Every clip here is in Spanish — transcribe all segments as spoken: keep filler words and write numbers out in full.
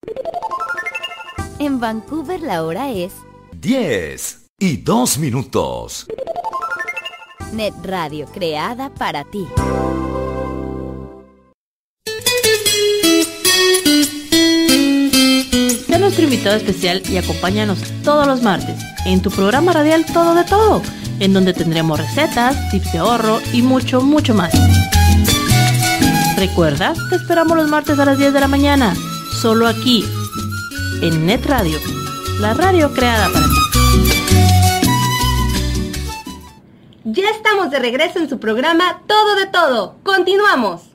En Vancouver la hora es diez y dos minutos. Net Radio, creada para ti. Sé nuestro invitado especial y acompáñanos todos los martes en tu programa radial Todo de Todo, en donde tendremos recetas, tips de ahorro y mucho, mucho más. Recuerda, te esperamos los martes a las diez de la mañana, solo aquí, en Net Radio, la radio creada para ti. Ya estamos de regreso en su programa Todo de Todo. ¡Continuamos!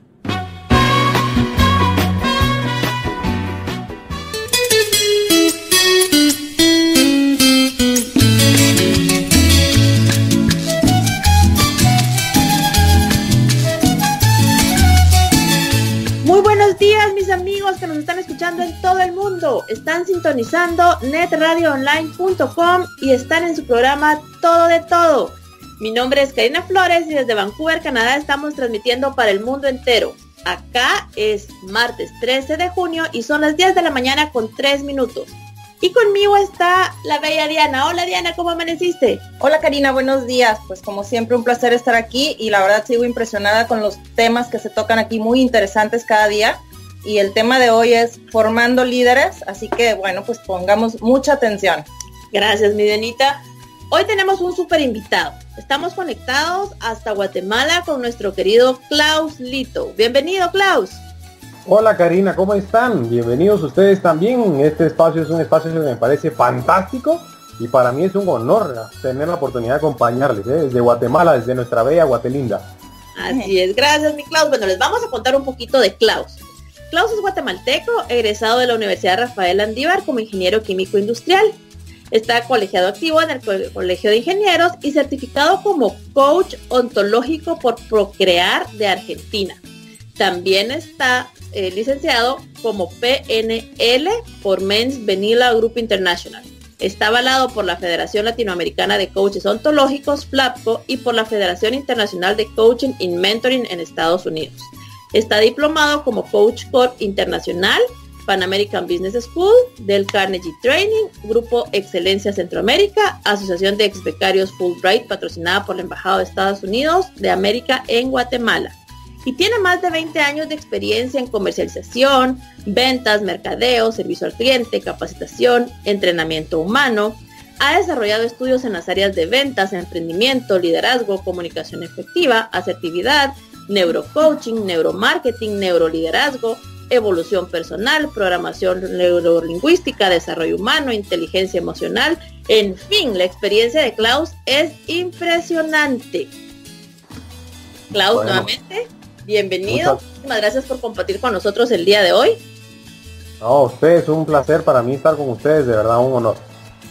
Muy buenos días, mis amigos que nos están escuchando en todo el mundo. Están sintonizando net radio online punto com y están en su programa Todo de Todo. Mi nombre es Karina Flores y desde Vancouver, Canadá, estamos transmitiendo para el mundo entero. Acá es martes trece de junio y son las diez de la mañana con tres minutos. Y conmigo está la bella Diana. Hola Diana, ¿cómo amaneciste? Hola Karina, buenos días. Pues como siempre un placer estar aquí y la verdad sigo impresionada con los temas que se tocan aquí, muy interesantes cada día. Y el tema de hoy es formando líderes, así que bueno, pues pongamos mucha atención. Gracias, mi Dianita. Hoy tenemos un súper invitado. Estamos conectados hasta Guatemala con nuestro querido Klaus Lito. Bienvenido, Klaus. Hola Karina, ¿cómo están? Bienvenidos ustedes también. Este espacio es un espacio que me parece fantástico y para mí es un honor tener la oportunidad de acompañarles, ¿eh? Desde Guatemala, desde nuestra bella Guatelinda. Así es, gracias mi Klaus. Bueno, les vamos a contar un poquito de Klaus. Klaus es guatemalteco, egresado de la Universidad Rafael Landívar como ingeniero químico industrial. Está colegiado activo en el Co- Colegio de Ingenieros y certificado como coach ontológico por Procrear de Argentina. También está eh, licenciado como P N L por Men's Vanilla Group International. Está avalado por la Federación Latinoamericana de Coaches Ontológicos, FLAPCO, y por la Federación Internacional de Coaching y Mentoring en Estados Unidos. Está diplomado como Coach Corp Internacional, Pan American Business School, del Carnegie Training, Grupo Excelencia Centroamérica, Asociación de Ex Becarios Fulbright, patrocinada por la Embajada de Estados Unidos de América en Guatemala. Y tiene más de veinte años de experiencia en comercialización, ventas, mercadeo, servicio al cliente, capacitación, entrenamiento humano. Ha desarrollado estudios en las áreas de ventas, emprendimiento, liderazgo, comunicación efectiva, asertividad, neurocoaching, neuromarketing, neuroliderazgo, evolución personal, programación neurolingüística, desarrollo humano, inteligencia emocional. En fin, la experiencia de Klaus es impresionante. Klaus, bueno, nuevamente, bienvenido. Muchas... Muchísimas gracias por compartir con nosotros el día de hoy. No, ustedes, un placer para mí estar con ustedes, de verdad un honor.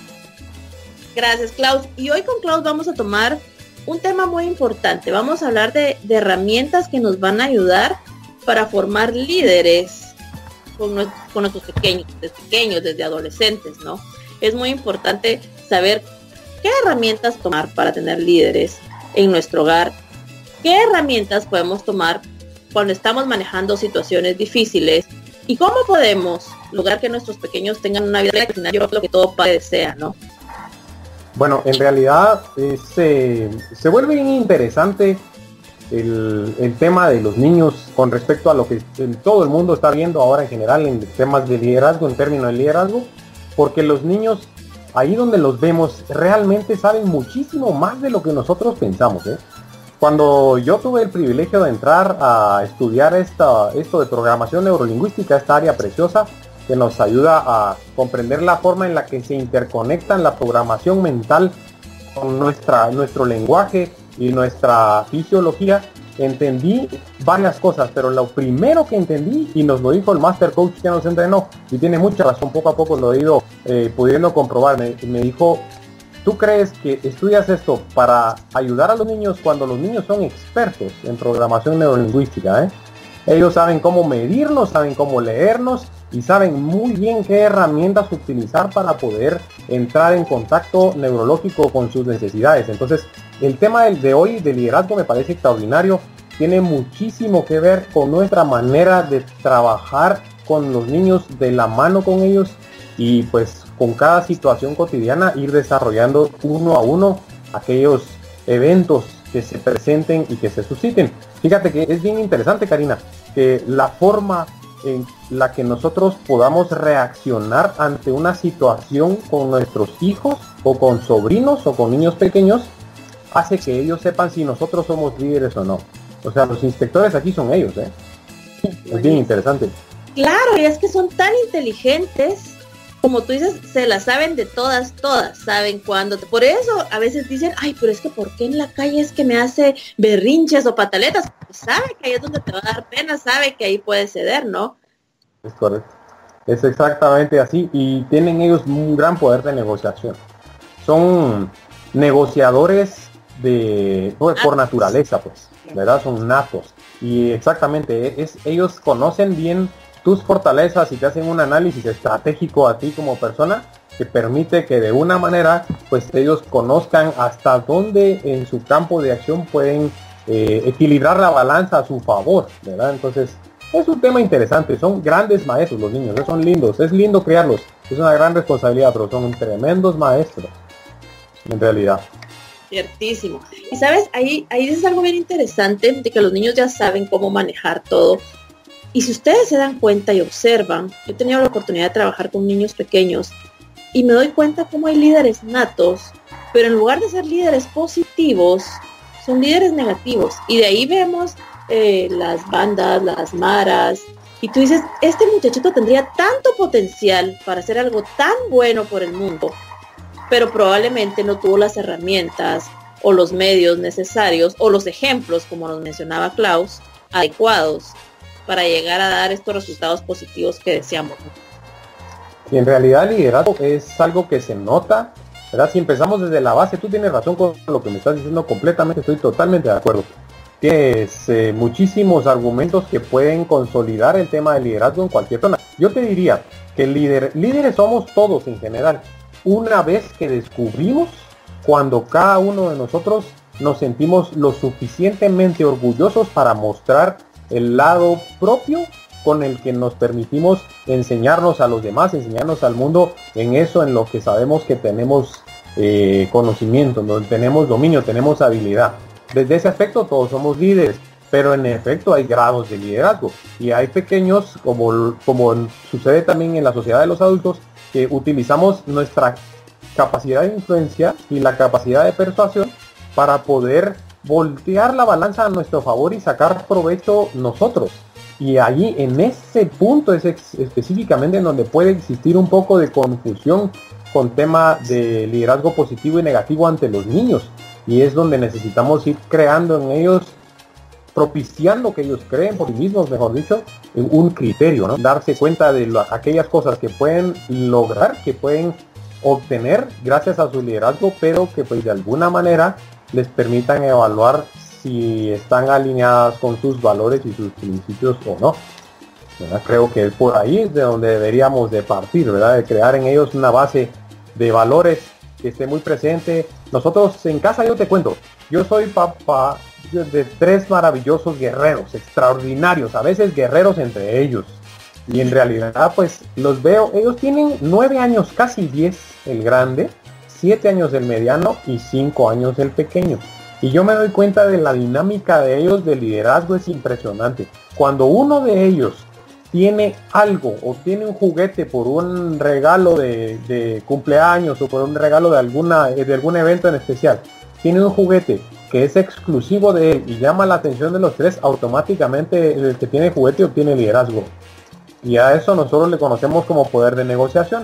Gracias, Klaus. Y hoy con Klaus vamos a tomar un tema muy importante. Vamos a hablar de, de herramientas que nos van a ayudar para formar líderes con, con nuestros pequeños, desde pequeños, desde adolescentes, ¿no? Es muy importante saber qué herramientas tomar para tener líderes en nuestro hogar, qué herramientas podemos tomar cuando estamos manejando situaciones difíciles y cómo podemos lograr que nuestros pequeños tengan una vida que yo creo que todo padre desea, ¿no? Bueno, en realidad es, eh, se vuelve interesante El, el tema de los niños con respecto a lo que todo el mundo está viendo ahora en general en temas de liderazgo, en términos de liderazgo, porque los niños, ahí donde los vemos, realmente saben muchísimo más de lo que nosotros pensamos, ¿eh? Cuando yo tuve el privilegio de entrar a estudiar esta, esto de programación neurolingüística, esta área preciosa que nos ayuda a comprender la forma en la que se interconectan la programación mental con nuestra, nuestro lenguaje y nuestra fisiología, entendí varias cosas, pero lo primero que entendí, y nos lo dijo el Master Coach que nos entrenó, y tiene mucha razón, poco a poco lo he ido eh, pudiendo comprobar, me, me dijo, ¿tú crees que estudias esto para ayudar a los niños cuando los niños son expertos en programación neurolingüística? ¿eh? Ellos saben cómo medirnos, saben cómo leernos y saben muy bien qué herramientas utilizar para poder entrar en contacto neurológico con sus necesidades. Entonces, el tema del de hoy de liderazgo me parece extraordinario. Tiene muchísimo que ver con nuestra manera de trabajar con los niños, de la mano con ellos, y pues con cada situación cotidiana ir desarrollando uno a uno aquellos eventos que se presenten y que se susciten. Fíjate que es bien interesante, Karina, que la forma en la que nosotros podamos reaccionar ante una situación con nuestros hijos o con sobrinos o con niños pequeños hace que ellos sepan si nosotros somos líderes o no. O sea, los inspectores aquí son ellos, ¿eh? Es bien interesante. Claro, y es que son tan inteligentes, como tú dices, se las saben de todas, todas, saben cuándo. Por eso a veces dicen, ay, pero es que ¿por qué en la calle es que me hace berrinches o pataletas? Pues sabe que ahí es donde te va a dar pena, sabe que ahí puede ceder, ¿no? Es correcto. Es exactamente así, y tienen ellos un gran poder de negociación. Son negociadores de pues, por naturaleza, pues, ¿verdad? Son natos. Y exactamente, es, ellos conocen bien tus fortalezas y te hacen un análisis estratégico a ti como persona que permite que de una manera pues ellos conozcan hasta dónde en su campo de acción pueden eh, equilibrar la balanza a su favor, ¿verdad? Entonces es un tema interesante, son grandes maestros los niños, son lindos, es lindo criarlos, es una gran responsabilidad, pero son tremendos maestros en realidad. Ciertísimo. Y sabes, ahí, ahí dices algo bien interesante de que los niños ya saben cómo manejar todo. Y si ustedes se dan cuenta y observan, yo he tenido la oportunidad de trabajar con niños pequeños y me doy cuenta cómo hay líderes natos, pero en lugar de ser líderes positivos, son líderes negativos. Y de ahí vemos eh, las bandas, las maras, y tú dices, este muchachito tendría tanto potencial para hacer algo tan bueno por el mundo, pero probablemente no tuvo las herramientas o los medios necesarios o los ejemplos, como nos mencionaba Klaus, adecuados para llegar a dar estos resultados positivos que deseamos. Y en realidad el liderazgo es algo que se nota, ¿verdad? Si empezamos desde la base, tú tienes razón con lo que me estás diciendo completamente, estoy totalmente de acuerdo. Tienes eh, muchísimos argumentos que pueden consolidar el tema del liderazgo en cualquier zona. Yo te diría que líder, líderes somos todos en general. Una vez que descubrimos cuando cada uno de nosotros nos sentimos lo suficientemente orgullosos para mostrar el lado propio con el que nos permitimos enseñarnos a los demás, enseñarnos al mundo en eso en lo que sabemos que tenemos eh, conocimiento, donde tenemos dominio, tenemos habilidad. Desde ese aspecto todos somos líderes, pero en efecto hay grados de liderazgo y hay pequeños, como, como sucede también en la sociedad de los adultos, que utilizamos nuestra capacidad de influencia y la capacidad de persuasión para poder voltear la balanza a nuestro favor y sacar provecho nosotros. Y allí en ese punto es ex- específicamente en donde puede existir un poco de confusión con tema de liderazgo positivo y negativo ante los niños. Y es donde necesitamos ir creando en ellos, propiciando que ellos creen por sí mismos, mejor dicho, un criterio, ¿no? Darse cuenta de lo, aquellas cosas que pueden lograr, que pueden obtener gracias a su liderazgo, pero que pues de alguna manera les permitan evaluar si están alineadas con sus valores y sus principios o no, ¿verdad? Creo que por ahí es de donde deberíamos de partir, ¿verdad? De crear en ellos una base de valores que esté muy presente. Nosotros en casa, yo te cuento, yo soy papá de tres maravillosos guerreros, extraordinarios, a veces guerreros entre ellos, y en realidad pues los veo, ellos tienen nueve años, casi diez el grande, siete años el mediano y cinco años el pequeño, y yo me doy cuenta de la dinámica de ellos de liderazgo, es impresionante. Cuando uno de ellos tiene algo o tiene un juguete por un regalo de, de cumpleaños o por un regalo de alguna de algún evento en especial, tiene un juguete que es exclusivo de él y llama la atención de los tres, automáticamente el que tiene juguete obtiene liderazgo. Y a eso nosotros le conocemos como poder de negociación.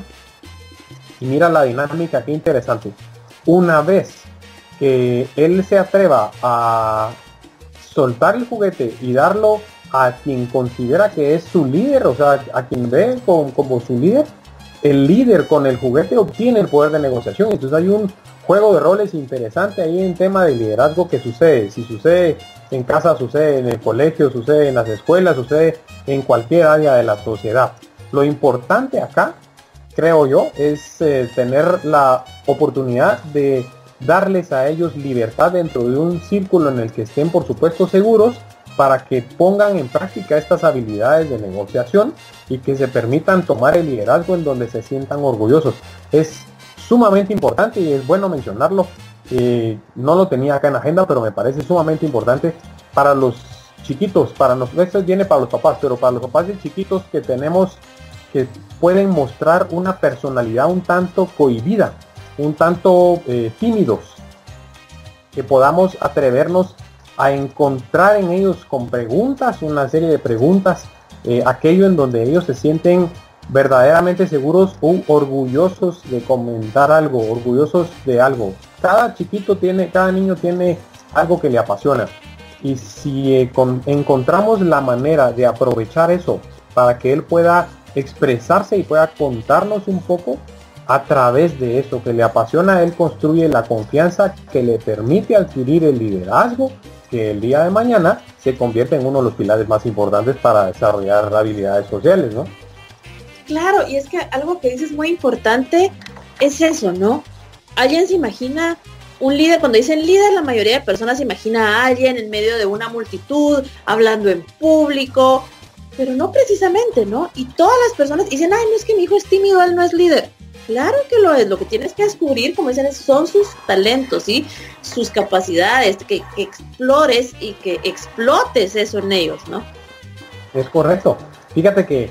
Y mira la dinámica, qué interesante. Una vez que él se atreva a soltar el juguete y darlo a quien considera que es su líder, o sea, a quien ve como, como su líder, el líder con el juguete obtiene el poder de negociación. Entonces hay un juego de roles interesante ahí en tema de liderazgo que sucede. Si sucede en casa, sucede en el colegio, sucede en las escuelas, sucede en cualquier área de la sociedad. Lo importante acá, creo yo, es eh, tener la oportunidad de darles a ellos libertad dentro de un círculo en el que estén, por supuesto, seguros, para que pongan en práctica estas habilidades de negociación y que se permitan tomar el liderazgo en donde se sientan orgullosos. Es sumamente importante y es bueno mencionarlo. Eh, no lo tenía acá en la agenda, pero me parece sumamente importante para los chiquitos, para nosotros. Esto viene para los papás, pero para los papás de chiquitos que tenemos, que pueden mostrar una personalidad un tanto cohibida, un tanto eh, tímidos, que podamos atrevernos a encontrar en ellos con preguntas, una serie de preguntas, eh, aquello en donde ellos se sienten verdaderamente seguros o orgullosos de comentar algo, orgullosos de algo. Cada chiquito tiene, cada niño tiene algo que le apasiona. Y si eh, con, encontramos la manera de aprovechar eso para que él pueda expresarse y pueda contarnos un poco, a través de eso que le apasiona, él construye la confianza que le permite adquirir el liderazgo, que el día de mañana se convierte en uno de los pilares más importantes para desarrollar habilidades sociales, ¿no? Claro, y es que algo que dices muy importante es eso, ¿no? Alguien se imagina un líder, cuando dicen líder, la mayoría de personas se imagina a alguien en medio de una multitud, hablando en público, pero no precisamente, ¿no? Y todas las personas dicen, ay, no es que mi hijo es tímido, él no es líder. Claro que lo es, lo que tienes que descubrir, como dicen, son sus talentos, ¿sí? Sus capacidades, que, que explores y que explotes eso en ellos, ¿no? Es correcto. Fíjate que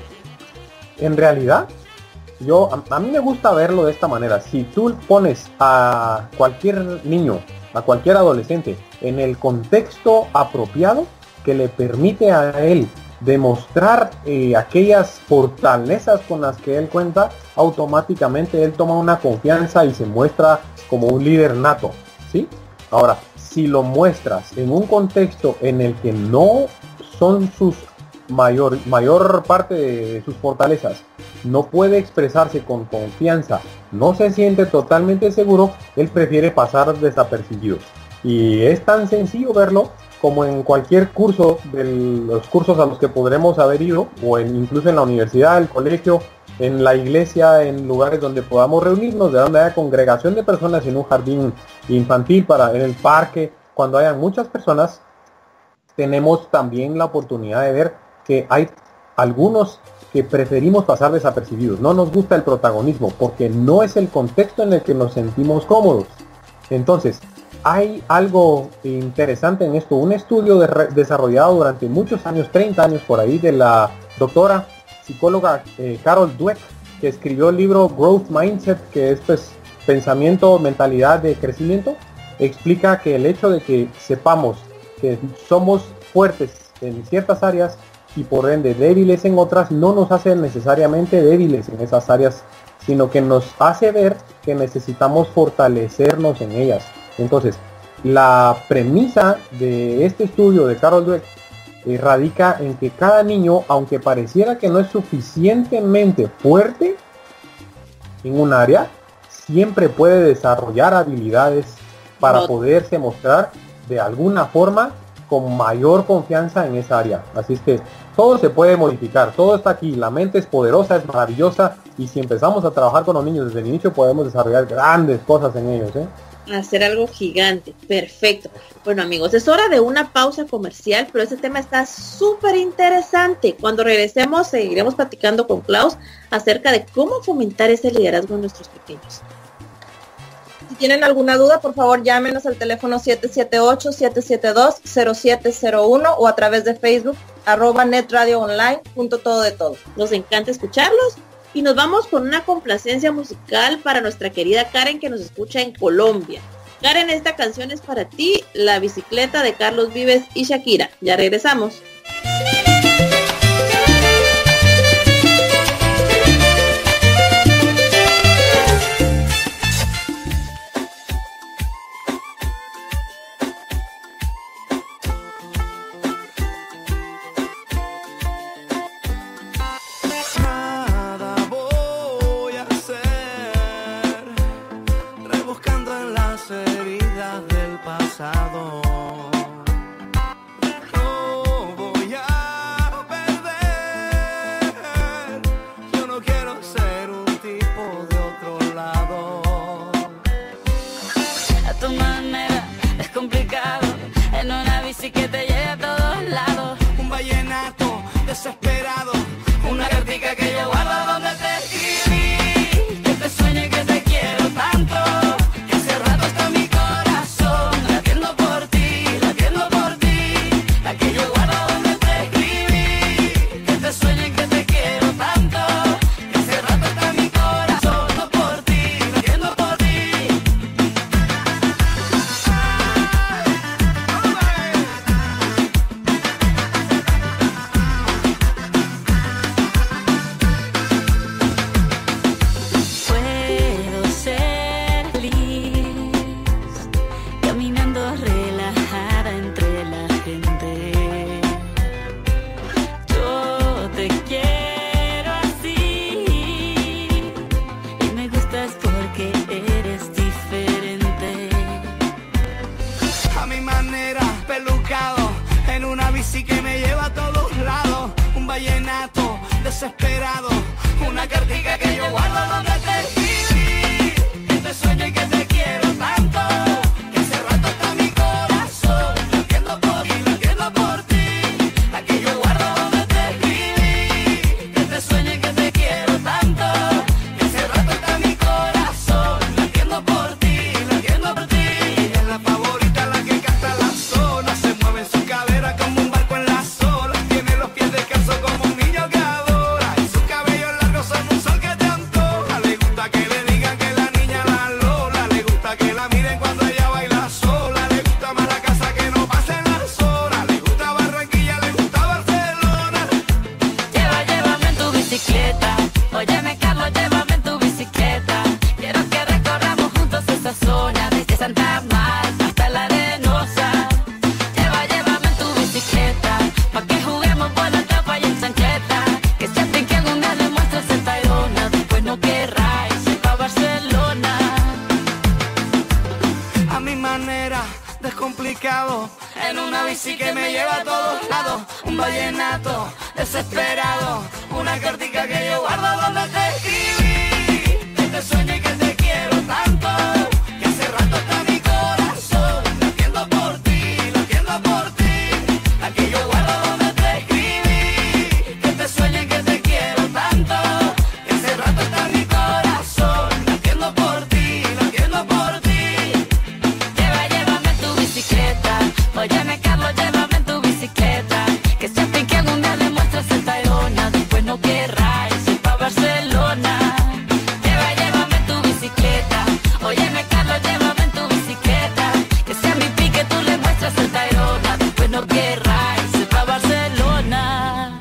en realidad yo a, a mí me gusta verlo de esta manera. Si tú pones a cualquier niño, a cualquier adolescente en el contexto apropiado que le permite a él demostrar eh, aquellas fortalezas con las que él cuenta, automáticamente él toma una confianza y se muestra como un líder nato, ¿sí? Ahora, si lo muestras en un contexto en el que no son sus mayor, mayor parte de sus fortalezas, no puede expresarse con confianza, no se siente totalmente seguro, él prefiere pasar desapercibido. Y es tan sencillo verlo como en cualquier curso de los cursos a los que podremos haber ido, o en, incluso en la universidad, el colegio, en la iglesia, en lugares donde podamos reunirnos, de donde haya congregación de personas, en un jardín infantil, para en el parque, cuando hayan muchas personas, tenemos también la oportunidad de ver que hay algunos que preferimos pasar desapercibidos. No nos gusta el protagonismo porque no es el contexto en el que nos sentimos cómodos. Entonces, hay algo interesante en esto, un estudio de desarrollado durante muchos años, treinta años por ahí, de la doctora psicóloga eh, Carol Dweck, que escribió el libro Growth Mindset, que es pues pensamiento, mentalidad de crecimiento. Explica que el hecho de que sepamos que somos fuertes en ciertas áreas y por ende débiles en otras, no nos hace necesariamente débiles en esas áreas, sino que nos hace ver que necesitamos fortalecernos en ellas. Entonces, la premisa de este estudio de Carol Dweck eh, radica en que cada niño, aunque pareciera que no es suficientemente fuerte en un área, siempre puede desarrollar habilidades para no. poderse mostrar de alguna forma con mayor confianza en esa área. Así es que todo se puede modificar, todo está aquí, la mente es poderosa, es maravillosa, y si empezamos a trabajar con los niños desde el inicio podemos desarrollar grandes cosas en ellos, ¿eh? Hacer algo gigante, perfecto. Bueno amigos, es hora de una pausa comercial, pero este tema está súper interesante. Cuando regresemos seguiremos platicando con Klaus acerca de cómo fomentar ese liderazgo en nuestros pequeños. Si tienen alguna duda, por favor llámenos al teléfono siete siete ocho, siete siete dos, cero siete cero uno o a través de Facebook, arroba netradioonline, punto todo de todo. Nos encanta escucharlos. Y nos vamos con una complacencia musical para nuestra querida Karen, que nos escucha en Colombia. Karen, esta canción es para ti, La Bicicleta de Carlos Vives y Shakira. Ya regresamos. Que te lleve a todos lados. Óyeme, Carlos, llévame en tu bicicleta. Quiero que recorramos juntos esa zona, desde Santa Marta hasta la Arenosa. Lleva, llévame en tu bicicleta, pa' que juguemos por la tapa y en chancleta. Que si a ti que algún día demuestres el Tayrona, después no querrás irse pa' Barcelona. A mi manera, descomplicado, en una bici que me lleva a todos lados. Un vallenato desesperado, una cartica que yo guardo donde te escribí. Que te sueño y que te quiero tanto, que hace rato está mi corazón latiendo por ti, latiendo por ti. Aquí yo guardo donde te escribí. Que te sueño y que te quiero tanto, que hace rato está mi corazón latiendo por ti, latiendo por ti. Lleva, llévame en tu bicicleta. Óyeme, Carlos, llévame en tu bicicleta. Que si a ti que algún día demuestras el Tayrona, después no querrás irse pa' Barcelona. Lleva, llévame en tu bicicleta. Óyeme, Carlos, llévame en tu bicicleta. Que si a mi pique tú le muestras el Tayrona, después no querrás irse pa' Barcelona.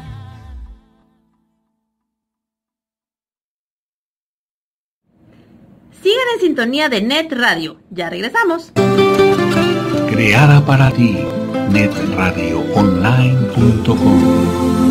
Sigan en sintonía de Net Radio. Ya regresamos. Creada para ti, net radio online punto com.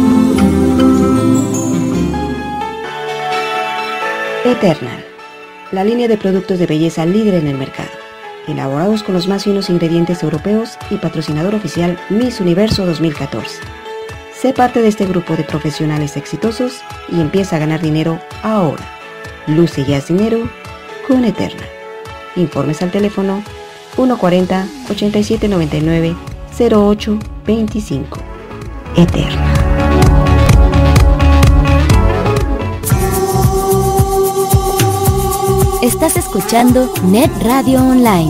Eternal, la línea de productos de belleza líder en el mercado, elaborados con los más finos ingredientes europeos y patrocinador oficial Miss Universo dos mil catorce. Sé parte de este grupo de profesionales exitosos y empieza a ganar dinero ahora. Luce y haz dinero con Eternal. Informes al teléfono uno cuarenta, ochenta y siete noventa y nueve, cero ocho veinticinco. Eternal. Estás escuchando Net Radio Online.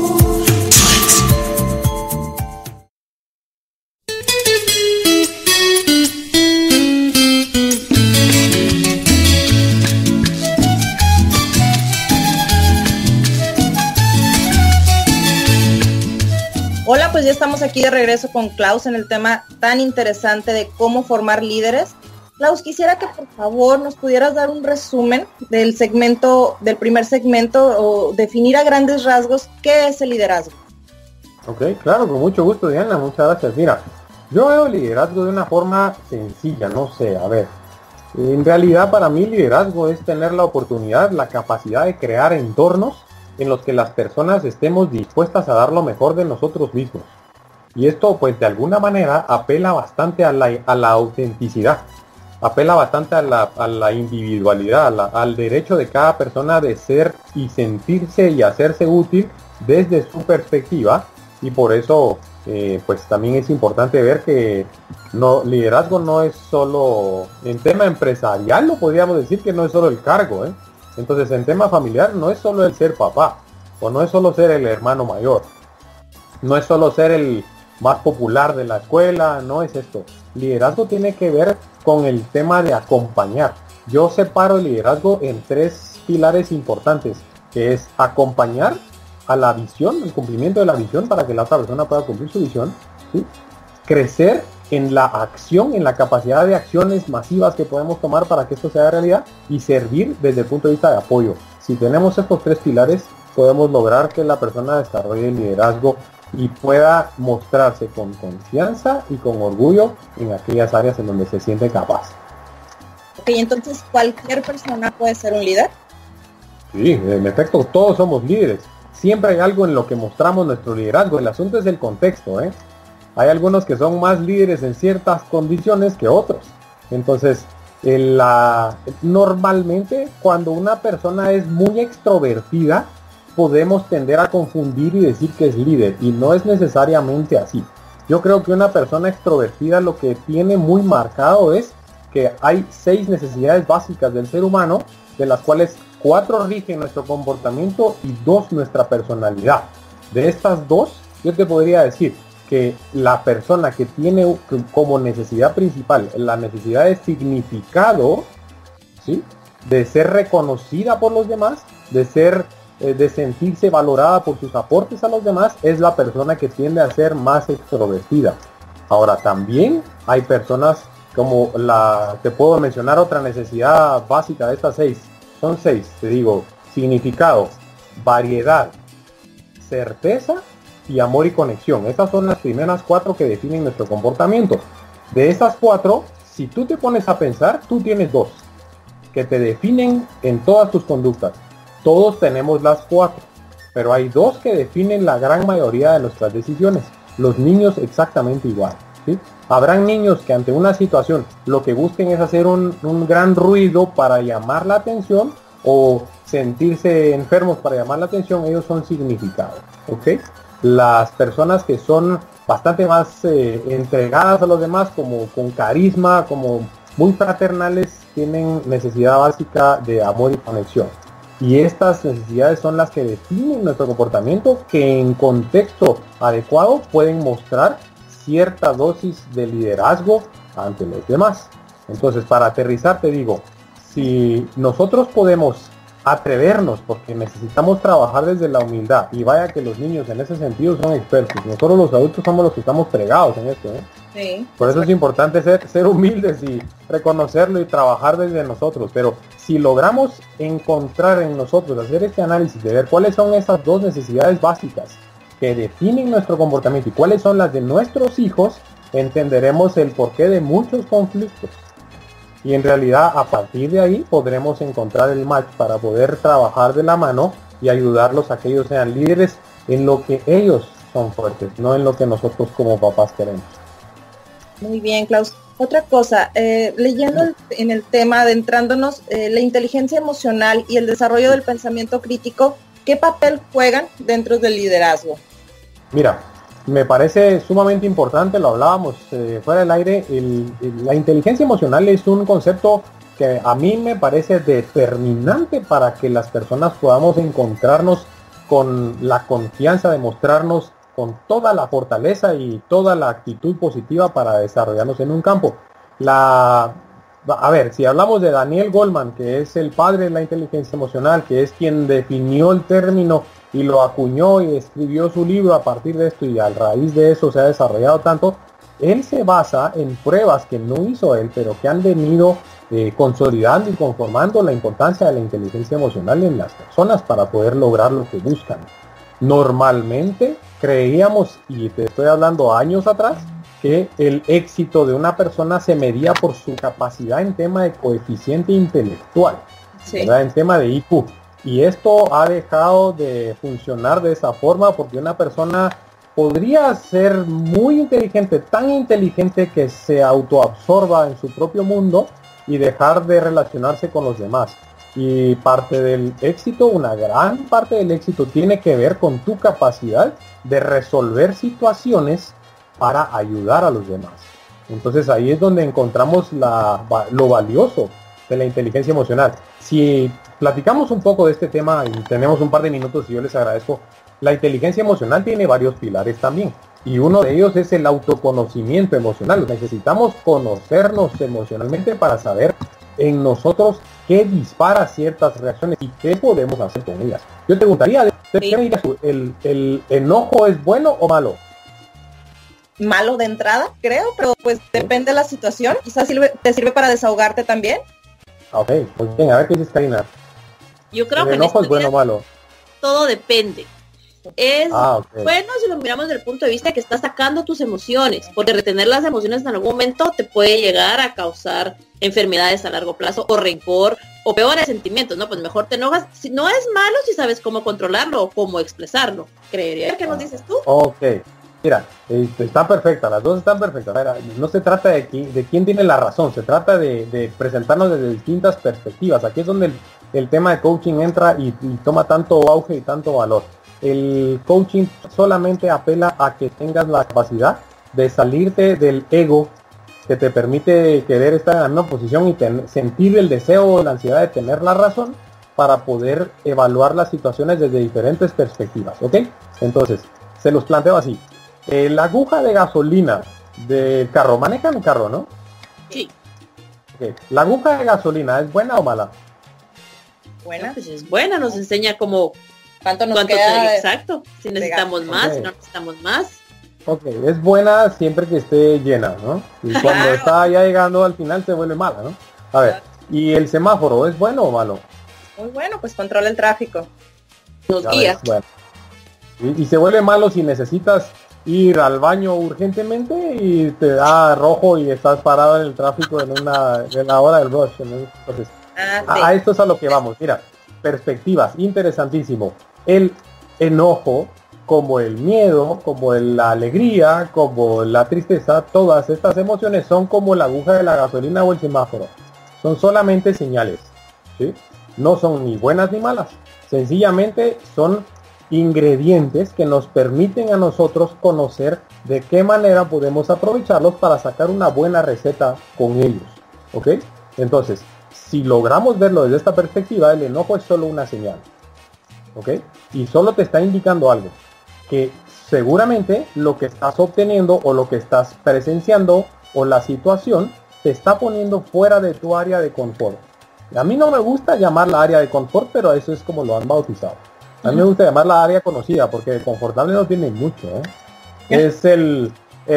Hola, pues ya estamos aquí de regreso con Klaus en el tema tan interesante de cómo formar líderes. Klaus, quisiera que por favor nos pudieras dar un resumen del segmento, del primer segmento, o definir a grandes rasgos qué es el liderazgo. Ok, claro, con mucho gusto, Diana, muchas gracias. Mira, yo veo el liderazgo de una forma sencilla, no sé, a ver. En realidad para mí liderazgo es tener la oportunidad, la capacidad de crear entornos en los que las personas estemos dispuestas a dar lo mejor de nosotros mismos. Y esto pues de alguna manera apela bastante a la, a la autenticidad. Apela bastante a la, a la individualidad, a la, al derecho de cada persona de ser y sentirse y hacerse útil desde su perspectiva, y por eso eh, pues también es importante ver que no, liderazgo no es solo, en tema empresarial lo podríamos decir que no es solo el cargo, ¿eh? Entonces en tema familiar no es solo el ser papá, o no es solo ser el hermano mayor, no es solo ser el más popular de la escuela, no es esto. Liderazgo tiene que ver con el tema de acompañar. Yo separo el liderazgo en tres pilares importantes, que es acompañar a la visión, el cumplimiento de la visión para que la otra persona pueda cumplir su visión, ¿sí? Crecer en la acción, en la capacidad de acciones masivas que podemos tomar para que esto sea realidad, y servir desde el punto de vista de apoyo. Si tenemos estos tres pilares, podemos lograr que la persona desarrolle el liderazgo y pueda mostrarse con confianza y con orgullo en aquellas áreas en donde se siente capaz. Ok, entonces cualquier persona puede ser un líder. Sí, en efecto, todos somos líderes. Siempre hay algo en lo que mostramos nuestro liderazgo. El asunto es el contexto, ¿eh? Hay algunos que son más líderes en ciertas condiciones que otros. Entonces, en la, normalmente cuando una persona es muy extrovertida, podemos tender a confundir y decir que es líder, y no es necesariamente así. Yo creo que una persona extrovertida lo que tiene muy marcado es que hay seis necesidades básicas del ser humano, de las cuales cuatro rigen nuestro comportamiento y dos nuestra personalidad. De estas dos, yo te podría decir que la persona que tiene como necesidad principal la necesidad de significado, ¿sí?, de ser reconocida por los demás, de ser de sentirse valorada por sus aportes a los demás, es la persona que tiende a ser más extrovertida. Ahora, también hay personas como la, te puedo mencionar otra necesidad básica de estas seis. Son seis, te digo, significado, variedad, certeza y amor y conexión. Estas son las primeras cuatro que definen nuestro comportamiento. De estas cuatro, si tú te pones a pensar, tú tienes dos que te definen en todas tus conductas. Todos tenemos las cuatro, pero hay dos que definen la gran mayoría de nuestras decisiones. Los niños exactamente igual, ¿sí? Habrán niños que ante una situación lo que busquen es hacer un, un gran ruido para llamar la atención, o sentirse enfermos para llamar la atención. Ellos son significados, ¿ok? Las personas que son bastante más eh, entregadas a los demás, como con carisma, como muy fraternales, tienen necesidad básica de amor y conexión. Y estas necesidades son las que definen nuestro comportamiento, que en contexto adecuado pueden mostrar cierta dosis de liderazgo ante los demás. Entonces, para aterrizar, te digo, si nosotros podemos atrevernos, porque necesitamos trabajar desde la humildad, y vaya que los niños en ese sentido son expertos, nosotros los adultos somos los que estamos fregados en esto, ¿eh? Sí. Por eso es importante ser, ser humildes y reconocerlo y trabajar desde nosotros. Pero si logramos encontrar en nosotros, hacer este análisis de ver cuáles son esas dos necesidades básicas que definen nuestro comportamiento y cuáles son las de nuestros hijos, entenderemos el porqué de muchos conflictos. Y en realidad a partir de ahí podremos encontrar el match para poder trabajar de la mano y ayudarlos a que ellos sean líderes en lo que ellos son fuertes, no en lo que nosotros como papás queremos. Muy bien, Klaus. Otra cosa, eh, leyendo el, en el tema, adentrándonos, eh, la inteligencia emocional y el desarrollo del pensamiento crítico, ¿qué papel juegan dentro del liderazgo? Mira, me parece sumamente importante, lo hablábamos eh, fuera del aire, el, el, la inteligencia emocional es un concepto que a mí me parece determinante para que las personas podamos encontrarnos con la confianza de mostrarnos con toda la fortaleza y toda la actitud positiva para desarrollarnos en un campo. La, a ver, si hablamos de Daniel Goleman, que es el padre de la inteligencia emocional, que es quien definió el término y lo acuñó y escribió su libro a partir de esto, y a raíz de eso se ha desarrollado tanto, él se basa en pruebas que no hizo él, pero que han venido eh, consolidando y conformando la importancia de la inteligencia emocional en las personas para poder lograr lo que buscan. Normalmente creíamos, y te estoy hablando años atrás, que el éxito de una persona se medía por su capacidad en tema de coeficiente intelectual, sí, ¿verdad? En tema de I Q. Y esto ha dejado de funcionar de esa forma, porque una persona podría ser muy inteligente, tan inteligente que se autoabsorba en su propio mundo y dejar de relacionarse con los demás. Y parte del éxito, una gran parte del éxito, tiene que ver con tu capacidad de resolver situaciones para ayudar a los demás. Entonces ahí es donde encontramos la, lo valioso de la inteligencia emocional. Si platicamos un poco de este tema y tenemos un par de minutos y yo les agradezco, la inteligencia emocional tiene varios pilares también. Y uno de ellos es el autoconocimiento emocional. Necesitamos conocernos emocionalmente para saber en nosotros qué dispara ciertas reacciones y qué podemos hacer con ellas. Yo te preguntaría, ¿qué me dirías tú? ¿El, el enojo es bueno o malo? Malo de entrada, creo, pero pues depende de la situación. Quizás sirve, te sirve para desahogarte también. Ok, pues bien, a ver qué dices, Karina. Yo creo ¿El que enojo es bueno o malo? Todo depende. Es ah, okay. bueno si lo miramos desde el punto de vista que estás sacando tus emociones, porque retener las emociones en algún momento te puede llegar a causar enfermedades a largo plazo, o rencor, o peores sentimientos, ¿no? Pues mejor te enojas. Si no es malo si sabes cómo controlarlo o cómo expresarlo. ¿Creería que nos dices tú? Ok, mira, eh, está perfecta, las dos están perfectas. Mira, no se trata de, qui de quién tiene la razón, se trata de, de presentarnos desde distintas perspectivas. Aquí es donde el, el tema de coaching entra y, y toma tanto auge y tanto valor. El coaching solamente apela a que tengas la capacidad de salirte del ego que te permite querer estar en una posición y ten, sentir el deseo o la ansiedad de tener la razón para poder evaluar las situaciones desde diferentes perspectivas, ¿ok? Entonces, se los planteo así. Eh, la aguja de gasolina del carro, manejan un carro, ¿no? Sí. Okay. ¿La aguja de gasolina es buena o mala? Buena. Pues es buena, nos enseña cómo... ¿Cuánto nos ¿Cuánto queda? Te, exacto, si necesitamos más, okay. si no necesitamos más. Ok, es buena siempre que esté llena, ¿no? Y cuando Claro. está ya llegando al final se vuelve mala, ¿no? A ver, ¿y el semáforo es bueno o malo? Muy bueno, pues controla el tráfico. Nos Ya guía. ves, bueno. Y, y se vuelve malo si necesitas ir al baño urgentemente y te da rojo y estás parado en el tráfico en una en la hora del rush, ¿no? Entonces, Ah, sí. a, a esto es a lo que vamos. Mira, perspectivas, interesantísimo. El enojo, como el miedo, como el- la alegría, como la tristeza, todas estas emociones son como la aguja de la gasolina o el semáforo. Son solamente señales, ¿sí? No son ni buenas ni malas. Sencillamente son ingredientes que nos permiten a nosotros conocer de qué manera podemos aprovecharlos para sacar una buena receta con ellos, ¿ok? Entonces, si logramos verlo desde esta perspectiva, el enojo es solo una señal, ¿ok? Y solo te está indicando algo, que seguramente lo que estás obteniendo o lo que estás presenciando o la situación te está poniendo fuera de tu área de confort. A mí no me gusta llamarla área de confort, pero eso es como lo han bautizado. A mí me gusta llamarla área conocida, porque confortable no tiene mucho, ¿eh? Es el,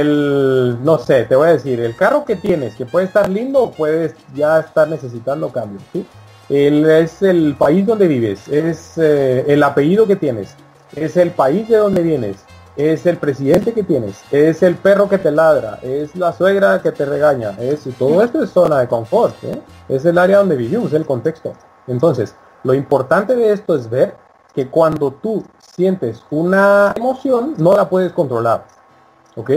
el, no sé, te voy a decir, el carro que tienes, que puede estar lindo o puedes ya estar necesitando cambios, ¿sí? El, es el país donde vives, es eh, el apellido que tienes, es el país de donde vienes, es el presidente que tienes, es el perro que te ladra, es la suegra que te regaña, es todo esto es zona de confort, ¿eh? Es el área donde vivimos, el contexto. Entonces, lo importante de esto es ver que cuando tú sientes una emoción, no la puedes controlar, ¿ok?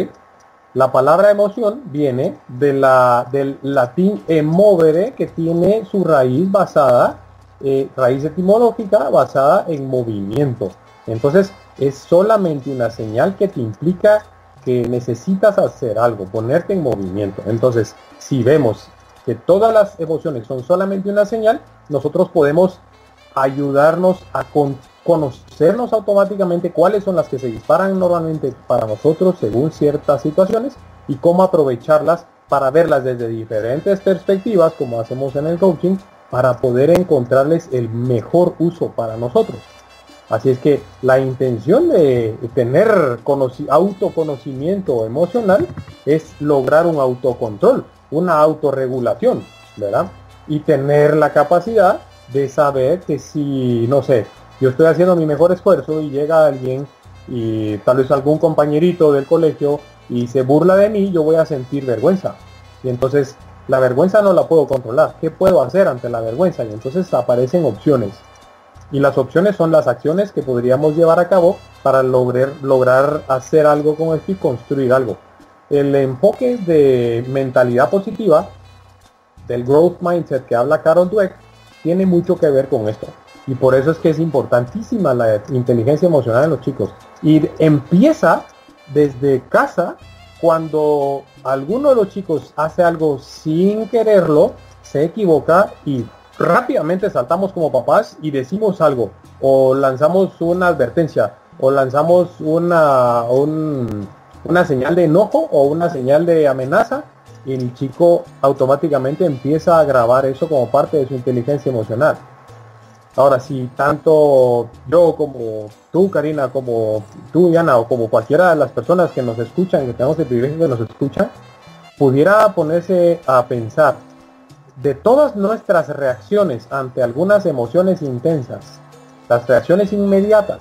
La palabra emoción viene de la, del latín emovere, que tiene su raíz basada, eh, raíz etimológica basada en movimiento. Entonces, es solamente una señal que te implica que necesitas hacer algo, ponerte en movimiento. Entonces, si vemos que todas las emociones son solamente una señal, nosotros podemos ayudarnos a con, conocernos automáticamente cuáles son las que se disparan normalmente para nosotros según ciertas situaciones y cómo aprovecharlas para verlas desde diferentes perspectivas, como hacemos en el coaching, para poder encontrarles el mejor uso para nosotros. Así es que la intención de tener conoci- autoconocimiento emocional es lograr un autocontrol, una autorregulación, ¿verdad? Y tener la capacidad de saber que si, no sé, yo estoy haciendo mi mejor esfuerzo y llega alguien y tal vez algún compañerito del colegio y se burla de mí, yo voy a sentir vergüenza. Y entonces la vergüenza no la puedo controlar. ¿Qué puedo hacer ante la vergüenza? Y entonces aparecen opciones. Y las opciones son las acciones que podríamos llevar a cabo para lograr, lograr hacer algo con esto y construir algo. El enfoque de mentalidad positiva, del growth mindset que habla Carol Dweck, tiene mucho que ver con esto. Y por eso es que es importantísima la inteligencia emocional en los chicos. Y empieza desde casa, cuando alguno de los chicos hace algo sin quererlo, se equivoca y rápidamente saltamos como papás y decimos algo, o lanzamos una advertencia, o lanzamos una, un, una señal de enojo o una señal de amenaza, y el chico automáticamente empieza a grabar eso como parte de su inteligencia emocional. Ahora, si tanto yo como tú, Karina, como tú, Diana, o como cualquiera de las personas que nos escuchan, que tenemos el privilegio que nos escuchan, pudiera ponerse a pensar de todas nuestras reacciones ante algunas emociones intensas, las reacciones inmediatas,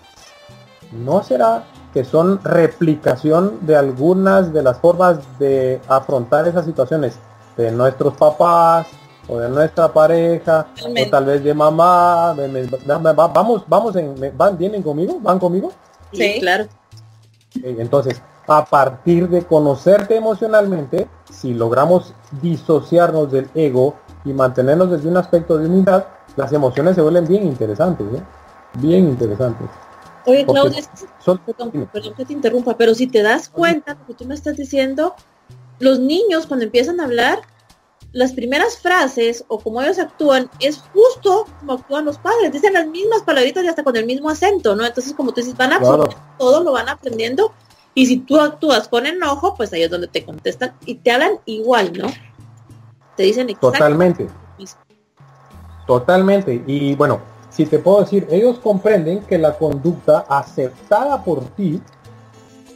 ¿no será que son replicación de algunas de las formas de afrontar esas situaciones de nuestros papás o de nuestra pareja, Totalmente. o tal vez de mamá? Me- me- me- me- va- vamos, vamos, en, me- van, vienen conmigo, van conmigo. Sí, Sí. claro. Ok, entonces, a partir de conocerte emocionalmente, si logramos disociarnos del ego y mantenernos desde un aspecto de humildad, las emociones se vuelven bien interesantes, ¿eh? Bien interesantes. Oye, Porque Claudia, son- perdón, perdón que te interrumpa, pero si te das cuenta, lo que tú me estás diciendo, los niños cuando empiezan a hablar, las primeras frases o como ellos actúan es justo como actúan los padres, dicen las mismas palabritas y hasta con el mismo acento, ¿no? Entonces, como tú dices, van absorbiendo Claro. todo, lo van aprendiendo, y si tú actúas con enojo, pues ahí es donde te contestan y te hablan igual, ¿no? Te dicen exactamente Totalmente, lo mismo. totalmente. Y bueno, si te puedo decir, ellos comprenden que la conducta aceptada por ti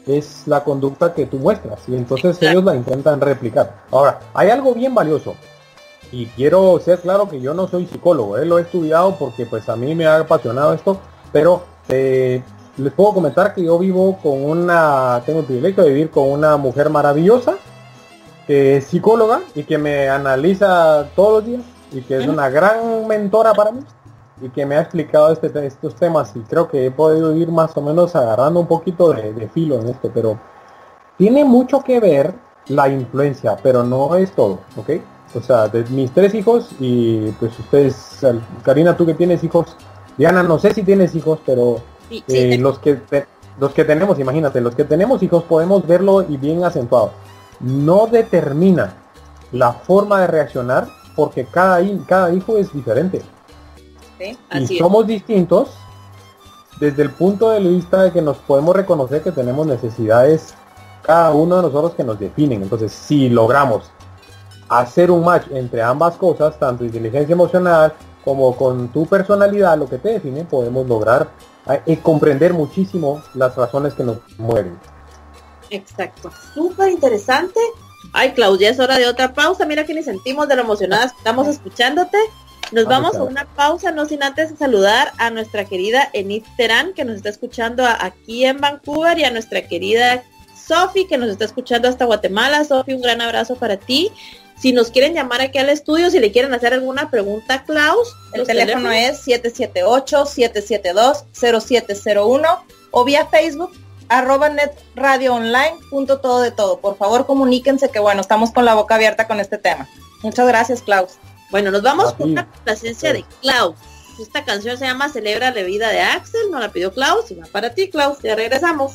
es la conducta que tú muestras y entonces ellos la intentan replicar. Ahora, hay algo bien valioso y quiero ser claro que yo no soy psicólogo, ¿eh? Lo he estudiado porque pues a mí me ha apasionado esto, pero eh, les puedo comentar que yo vivo con una, tengo el privilegio de vivir con una mujer maravillosa que es psicóloga y que me analiza todos los días y que es una gran mentora para mí y que me ha explicado este, estos temas y creo que he podido ir más o menos agarrando un poquito de, de filo en esto, pero tiene mucho que ver la influencia, pero no es todo, ¿ok? O sea, de mis tres hijos y pues ustedes, Karina, tú que tienes hijos, Diana, no sé si tienes hijos, pero sí, sí, eh, los que te, los que tenemos, imagínate, los que tenemos hijos podemos verlo y bien acentuado. No determina la forma de reaccionar porque cada, cada hijo es diferente. Sí, y somos es. distintos desde el punto de vista de que nos podemos reconocer que tenemos necesidades cada uno de nosotros que nos definen. Entonces, si logramos hacer un match entre ambas cosas, tanto inteligencia emocional como con tu personalidad, lo que te define, podemos lograr eh, comprender muchísimo las razones que nos mueven. Exacto, súper interesante. Ay, Claudia, es hora de otra pausa. Mira que ni sentimos de lo emocionadas que estamos escuchándote. Nos vamos a una pausa, no sin antes saludar a nuestra querida Enid Terán, que nos está escuchando aquí en Vancouver, y a nuestra querida Sofi, que nos está escuchando hasta Guatemala. Sofi, un gran abrazo para ti. Si nos quieren llamar aquí al estudio, si le quieren hacer alguna pregunta a Klaus, el teléfono teléfonos. es siete siete ocho, siete siete dos, cero siete cero uno o vía Facebook, arroba net radio online punto todo de todo. Por favor, comuníquense que bueno, estamos con la boca abierta con este tema. Muchas gracias, Klaus. Bueno, nos vamos con una complacencia de Klaus. Esta canción se llama Celebra la vida de Axel, nos la pidió Klaus y va para ti, Klaus. Ya regresamos.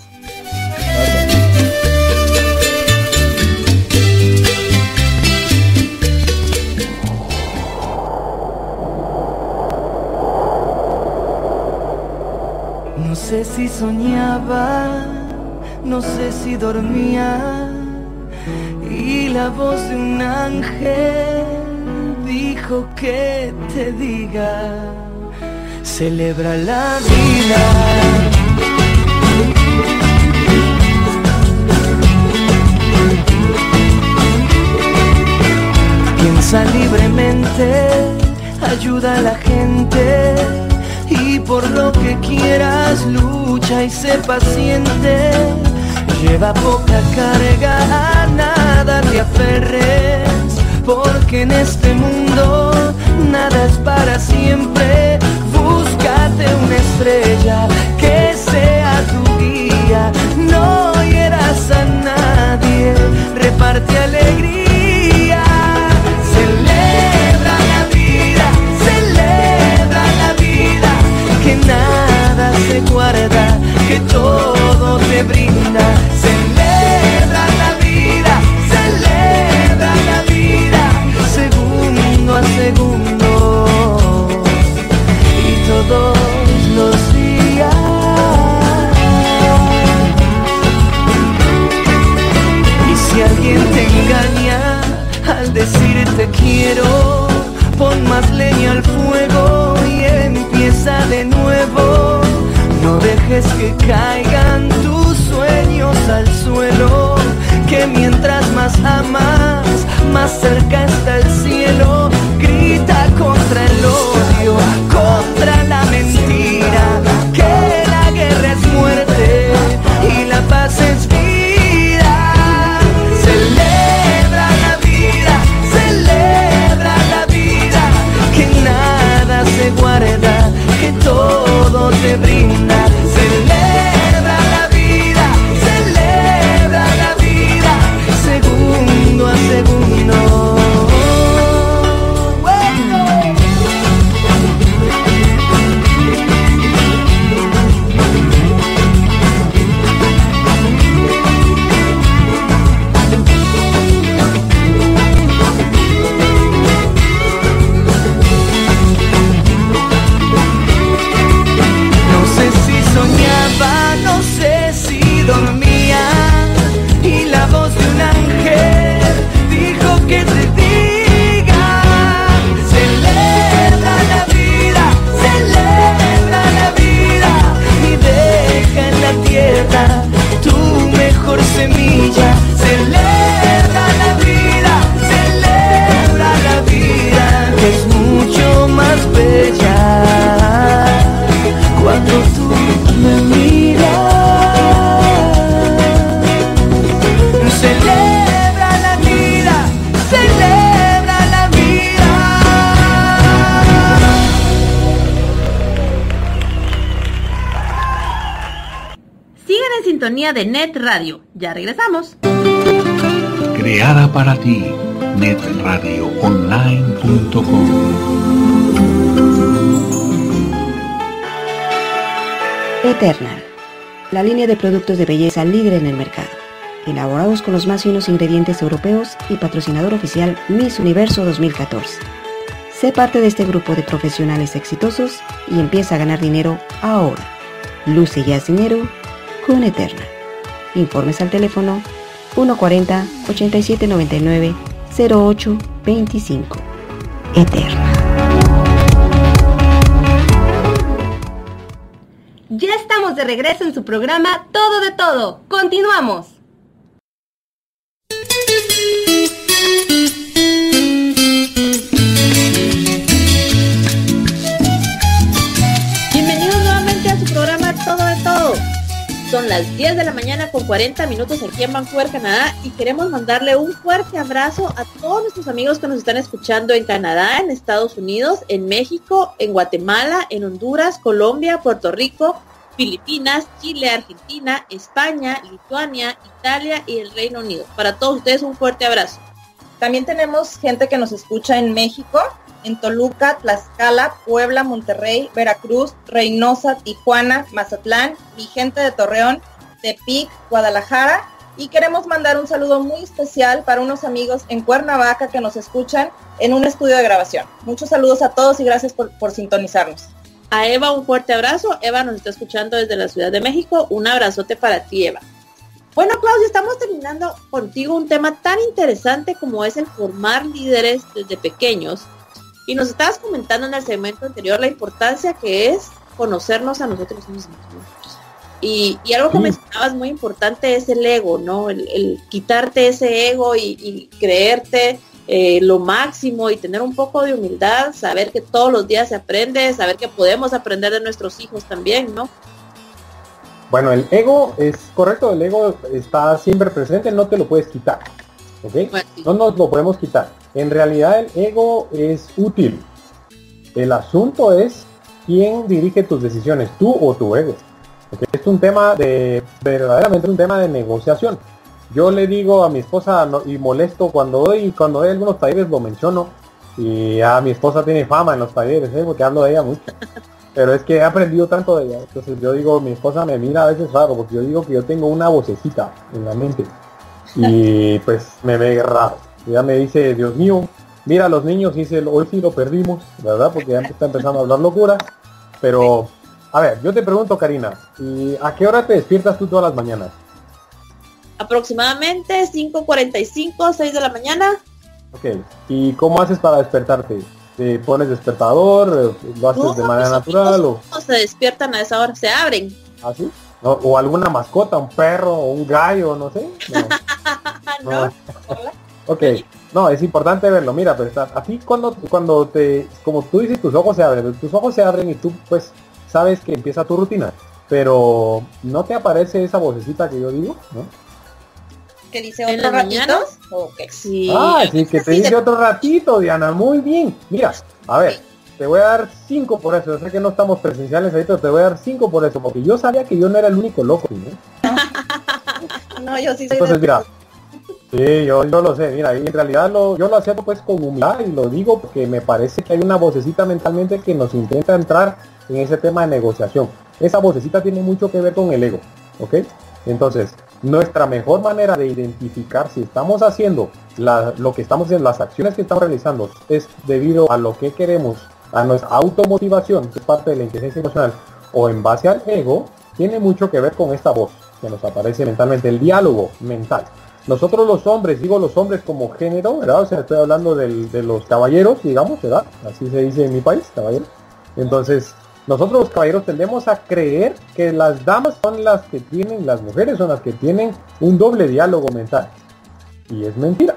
No sé si soñaba, no sé si dormía, y la voz de un ángel dijo que te diga, celebra la vida. Piensa libremente, ayuda a la gente, y por lo que quieras lucha y sé paciente. Lleva poca carga, a nada te aferres, porque en este mundo nada es para siempre. Búscate una estrella que sea tu guía, no hieras a nadie, reparte alegría. Celebra la vida, celebra la vida, que nada se guarda, que todo te brinda. Celebra la vida, celebra la vida, segundo a segundo y todos los días. Y si alguien te engaña al decirte quiero, pon más leña al fuego y empieza de nuevo. No dejes que caigan tus sueños al suelo, que mientras más amas, más cerca está el cielo. Grita contra el odio, contra la mentira, que la guerra es muerte y la paz es vida. Celebra la vida, celebra la vida, que nada se guarda, que todo te brinda. Celebra la vida, celebra la vida, segundo a segundo. No sé sintonía de Net Radio. Ya regresamos. Creada para ti, net radio online punto com. Eternal, la línea de productos de belleza líder en el mercado, elaborados con los más finos ingredientes europeos y patrocinador oficial Miss Universo dos mil catorce. Sé parte de este grupo de profesionales exitosos y empieza a ganar dinero ahora. Luce y haz dinero con Eternal. Informes al teléfono uno cuarenta, ochenta y siete noventa y nueve, cero ocho veinticinco. Eternal. Ya estamos de regreso en su programa Todo de Todo. Continuamos. Bienvenidos nuevamente a su programa Todo de Todo. Son las diez de la mañana con cuarenta minutos aquí en Vancouver, Canadá, y queremos mandarle un fuerte abrazo a todos nuestros amigos que nos están escuchando en Canadá, en Estados Unidos, en México, en Guatemala, en Honduras, Colombia, Puerto Rico, Filipinas, Chile, Argentina, España, Lituania, Italia y el Reino Unido. Para todos ustedes un fuerte abrazo. También tenemos gente que nos escucha en México, en Toluca, Tlaxcala, Puebla, Monterrey, Veracruz, Reynosa, Tijuana, Mazatlán, mi gente de Torreón, Tepic, Guadalajara, y queremos mandar un saludo muy especial para unos amigos en Cuernavaca que nos escuchan en un estudio de grabación. Muchos saludos a todos y gracias por, por sintonizarnos. A Eva un fuerte abrazo. Eva nos está escuchando desde la Ciudad de México. Un abrazote para ti, Eva. Bueno, Claudia, estamos terminando contigo un tema tan interesante como es el formar líderes desde pequeños. Y nos estabas comentando en el segmento anterior la importancia que es conocernos a nosotros mismos, ¿no? Y, y algo que sí mencionabas muy importante es el ego, ¿no? El, el quitarte ese ego y, y creerte eh, lo máximo y tener un poco de humildad, saber que todos los días se aprende, saber que podemos aprender de nuestros hijos también, ¿no? Bueno, el ego es correcto, el ego está siempre presente, no te lo puedes quitar, ¿ok? Bueno, sí. No nos lo podemos quitar. En realidad el ego es útil. El asunto es quién dirige tus decisiones, tú o tu ego. ¿Okay? Es un tema de, verdaderamente un tema de negociación. Yo le digo a mi esposa, no, y molesto cuando doy, cuando doy algunos talleres lo menciono, y a mi esposa tiene fama en los talleres, ¿eh? Porque hablo de ella mucho. Pero es que he aprendido tanto de ella. Entonces yo digo, mi esposa me mira a veces raro, porque yo digo que yo tengo una vocecita en la mente. Y pues me ve raro. Ella me dice, Dios mío, mira a los niños, y dice, hoy sí lo perdimos, ¿verdad? Porque ya está empezando a hablar locura. Pero, a ver, yo te pregunto, Karina, ¿y a qué hora te despiertas tú todas las mañanas? Aproximadamente cinco cuarenta y cinco, seis de la mañana. Ok, ¿y cómo haces para despertarte? ¿Te pones despertador? ¿Lo haces no, de manera natural? O no se despiertan a esa hora, se abren. ¿Ah, sí? ¿No? ¿O alguna mascota, un perro, o un gallo, no sé? No. no. no. Ok, no, es importante verlo, mira, pero está, a ti cuando, cuando te, como tú dices, tus ojos se abren, tus ojos se abren y tú pues sabes que empieza tu rutina, pero ¿no te aparece esa vocecita que yo digo? ¿No? ¿Que dice otro ratito? Okay. Sí. Ah, sí, que te dice otro ratito, Diana, muy bien. Mira, a ver, te voy a dar cinco por eso, yo sé que no estamos presenciales ahí, pero te voy a dar cinco por eso, porque yo sabía que yo no era el único loco, ¿no? No, yo sí soy Entonces, de... mira, sí, yo, yo lo sé, mira, y en realidad lo, yo lo hacía pues con humildad y lo digo porque me parece que hay una vocecita mentalmente que nos intenta entrar en ese tema de negociación. Esa vocecita tiene mucho que ver con el ego, ¿ok? Entonces, nuestra mejor manera de identificar si estamos haciendo la, lo que estamos haciendo, las acciones que estamos realizando, es debido a lo que queremos, a nuestra automotivación, que es parte de la inteligencia emocional, o en base al ego, tiene mucho que ver con esta voz que nos aparece mentalmente, el diálogo mental. Nosotros los hombres, digo los hombres como género, ¿verdad? O sea, estoy hablando del, de los caballeros, digamos, ¿verdad? Así se dice en mi país, caballeros. Entonces, nosotros los caballeros tendemos a creer que las damas son las que tienen, las mujeres son las que tienen un doble diálogo mental. Y es mentira.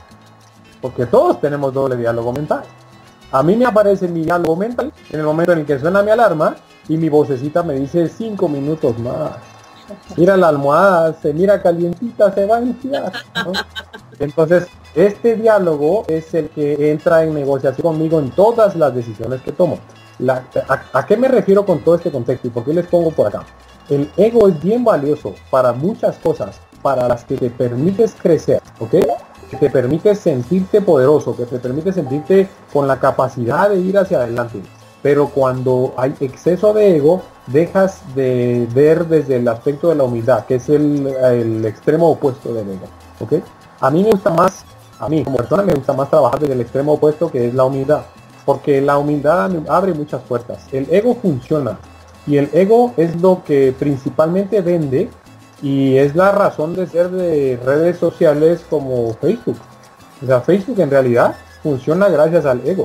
Porque todos tenemos doble diálogo mental. A mí me aparece mi diálogo mental en el momento en el que suena mi alarma y mi vocecita me dice cinco minutos más. Mira la almohada, se mira calientita, se va a enfriar, ¿no? Entonces, este diálogo es el que entra en negociación conmigo en todas las decisiones que tomo. La, a, ¿A qué me refiero con todo este contexto y por qué les pongo por acá? el ego es bien valioso para muchas cosas, para las que te permites crecer, ¿ok? Que te permite sentirte poderoso, que te permite sentirte con la capacidad de ir hacia adelante. Pero cuando hay exceso de ego, dejas de ver desde el aspecto de la humildad, que es el, el extremo opuesto del ego, ¿ok? A mí me gusta más, a mí como persona me gusta más trabajar desde el extremo opuesto, que es la humildad, porque la humildad abre muchas puertas. El ego funciona, y el ego es lo que principalmente vende, y es la razón de ser de redes sociales como Facebook. O sea, Facebook en realidad funciona gracias al ego.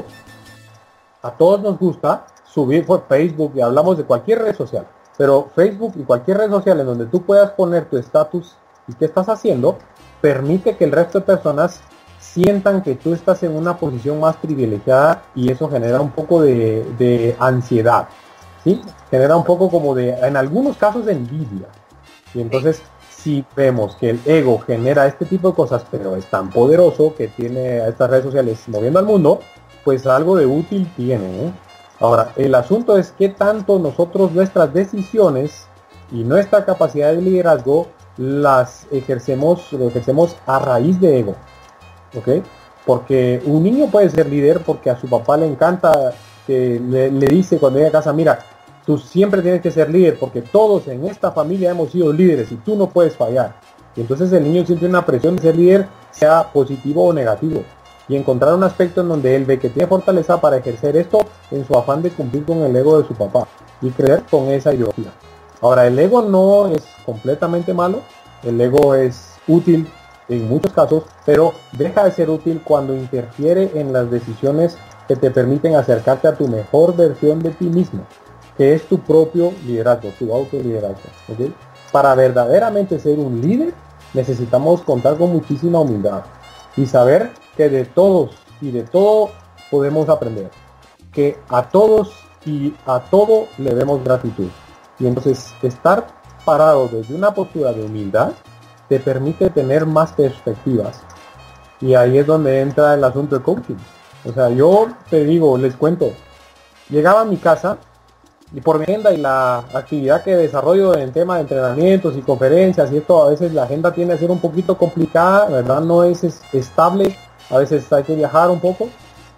A todos nos gusta subir por Facebook, y hablamos de cualquier red social, pero Facebook y cualquier red social en donde tú puedas poner tu estatus y qué estás haciendo, permite que el resto de personas sientan que tú estás en una posición más privilegiada, y eso genera un poco de, de ansiedad, ¿sí? Genera un poco como de, en algunos casos, de envidia. Y entonces, si vemos que el ego genera este tipo de cosas, pero es tan poderoso que tiene a estas redes sociales moviendo al mundo, pues algo de útil tiene, ¿eh? Ahora, el asunto es qué tanto nosotros nuestras decisiones y nuestra capacidad de liderazgo las ejercemos, lo ejercemos a raíz de ego, ¿ok? Porque un niño puede ser líder porque a su papá le encanta, que le, le dice cuando llega a casa, mira, tú siempre tienes que ser líder porque todos en esta familia hemos sido líderes y tú no puedes fallar. Y entonces el niño siente una presión de ser líder, sea positivo o negativo, y encontrar un aspecto en donde él ve que tiene fortaleza para ejercer esto en su afán de cumplir con el ego de su papá y creer con esa ideología. Ahora, el ego no es completamente malo, el ego es útil en muchos casos, pero deja de ser útil cuando interfiere en las decisiones que te permiten acercarte a tu mejor versión de ti mismo, que es tu propio liderazgo, tu autoliderazgo, ¿okay? Para verdaderamente ser un líder necesitamos contar con muchísima humildad y saber que de todos y de todo podemos aprender, que a todos y a todo le demos gratitud. Y entonces estar parado desde una postura de humildad te permite tener más perspectivas. Y ahí es donde entra el asunto de coaching. O sea, yo te digo, les cuento, llegaba a mi casa y por mi agenda y la actividad que desarrollo en tema de entrenamientos y conferencias y esto, a veces la agenda tiende a ser un poquito complicada, ¿verdad? No es, es estable, a veces hay que viajar un poco,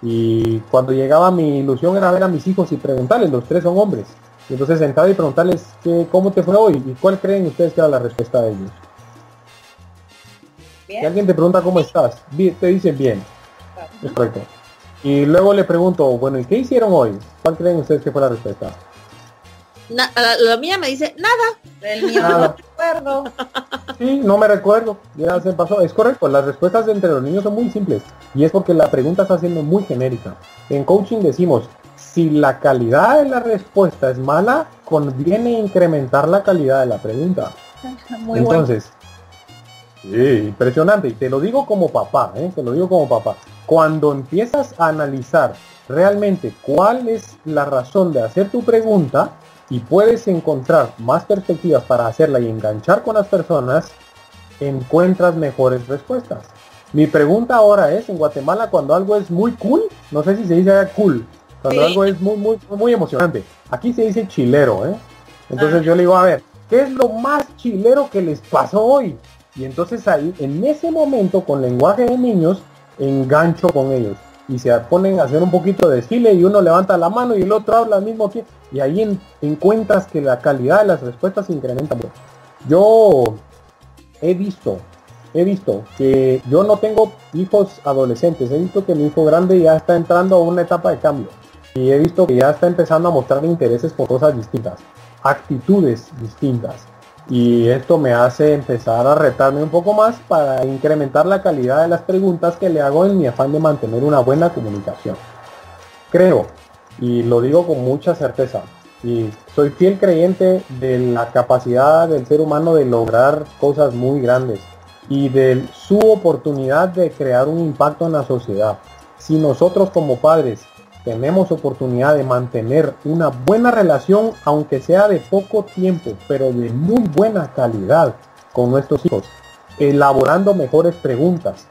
y cuando llegaba mi ilusión era ver a mis hijos y preguntarles, los tres son hombres, y entonces sentaba y preguntarles que, cómo te fue hoy y cuál creen ustedes que era la respuesta de ellos. Bien. Si alguien te pregunta cómo estás, te dicen bien, es correcto. Y luego le pregunto, bueno, ¿y qué hicieron hoy? ¿Cuál creen ustedes que fue la respuesta? Na, la, la mía me dice nada. El mío no me recuerdo. Sí, no me recuerdo. Ya se pasó. Es correcto. Las respuestas entre los niños son muy simples. Y es porque la pregunta está siendo muy genérica. En coaching decimos, si la calidad de la respuesta es mala, conviene incrementar la calidad de la pregunta. Muy Entonces, bueno. Sí, impresionante. Y te lo digo como papá, ¿eh? Te lo digo como papá. Cuando empiezas a analizar realmente cuál es la razón de hacer tu pregunta, y puedes encontrar más perspectivas para hacerla y enganchar con las personas, encuentras mejores respuestas. Mi pregunta ahora es, en Guatemala, cuando algo es muy cool, no sé si se dice cool, cuando sí. algo es muy, muy, muy emocionante, aquí se dice chilero, ¿eh? Entonces ah. yo le digo, a ver, ¿qué es lo más chilero que les pasó hoy? Y entonces ahí, en ese momento, con lenguaje de niños, engancho con ellos. Y se ponen a hacer un poquito de desfile y uno levanta la mano y el otro habla al mismo tiempo. Y ahí en, encuentras que la calidad de las respuestas se incrementa mucho. Yo he visto, he visto que yo no tengo hijos adolescentes. He visto que mi hijo grande ya está entrando a una etapa de cambio. Y he visto que ya está empezando a mostrar intereses por cosas distintas, actitudes distintas. Y esto me hace empezar a retarme un poco más para incrementar la calidad de las preguntas que le hago en mi afán de mantener una buena comunicación. Creo, y lo digo con mucha certeza, y soy fiel creyente de la capacidad del ser humano de lograr cosas muy grandes y de su oportunidad de crear un impacto en la sociedad. Si nosotros como padres tenemos oportunidad de mantener una buena relación, aunque sea de poco tiempo, pero de muy buena calidad con nuestros hijos, elaborando mejores preguntas,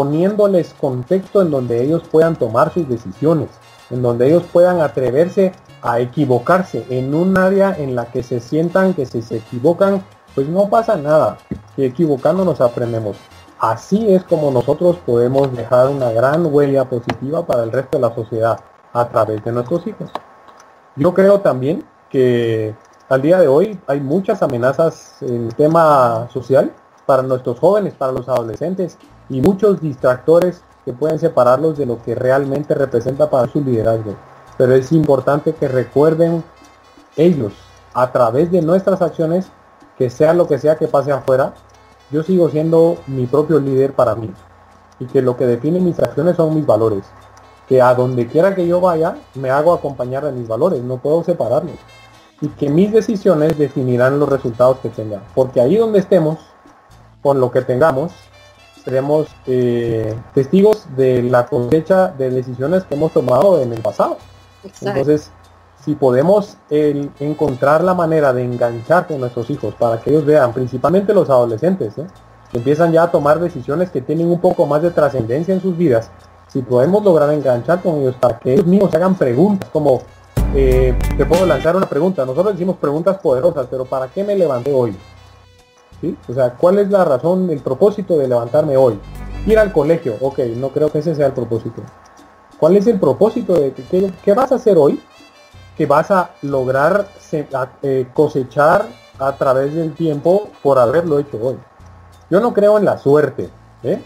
poniéndoles contexto en donde ellos puedan tomar sus decisiones, en donde ellos puedan atreverse a equivocarse en un área en la que se sientan que si se equivocan, pues no pasa nada, que equivocándonos aprendemos. Así es como nosotros podemos dejar una gran huella positiva para el resto de la sociedad a través de nuestros hijos. Yo creo también que al día de hoy hay muchas amenazas en el tema social para nuestros jóvenes, para los adolescentes, y muchos distractores que pueden separarlos de lo que realmente representa para su liderazgo. Pero es importante que recuerden ellos, a través de nuestras acciones, que sea lo que sea que pase afuera, yo sigo siendo mi propio líder para mí, y que lo que define mis acciones son mis valores, que a donde quiera que yo vaya me hago acompañar de mis valores, no puedo separarlos, y que mis decisiones definirán los resultados que tenga, porque ahí donde estemos, con lo que tengamos, seremos eh, testigos de la cosecha de decisiones que hemos tomado en el pasado. Exacto. Entonces, si podemos el, encontrar la manera de enganchar con nuestros hijos para que ellos vean, principalmente los adolescentes, ¿eh? que empiezan ya a tomar decisiones que tienen un poco más de trascendencia en sus vidas, si podemos lograr enganchar con ellos para que ellos mismos hagan preguntas como, eh, te puedo lanzar una pregunta, nosotros decimos preguntas poderosas, pero ¿para qué me levanté hoy? ¿Sí? O sea, ¿cuál es la razón, el propósito de levantarme hoy? Ir al colegio, ok, no creo que ese sea el propósito. ¿Cuál es el propósito de qué, qué vas a hacer hoy que vas a lograr se, a, eh, cosechar a través del tiempo por haberlo hecho hoy? Yo no creo en la suerte, ¿eh?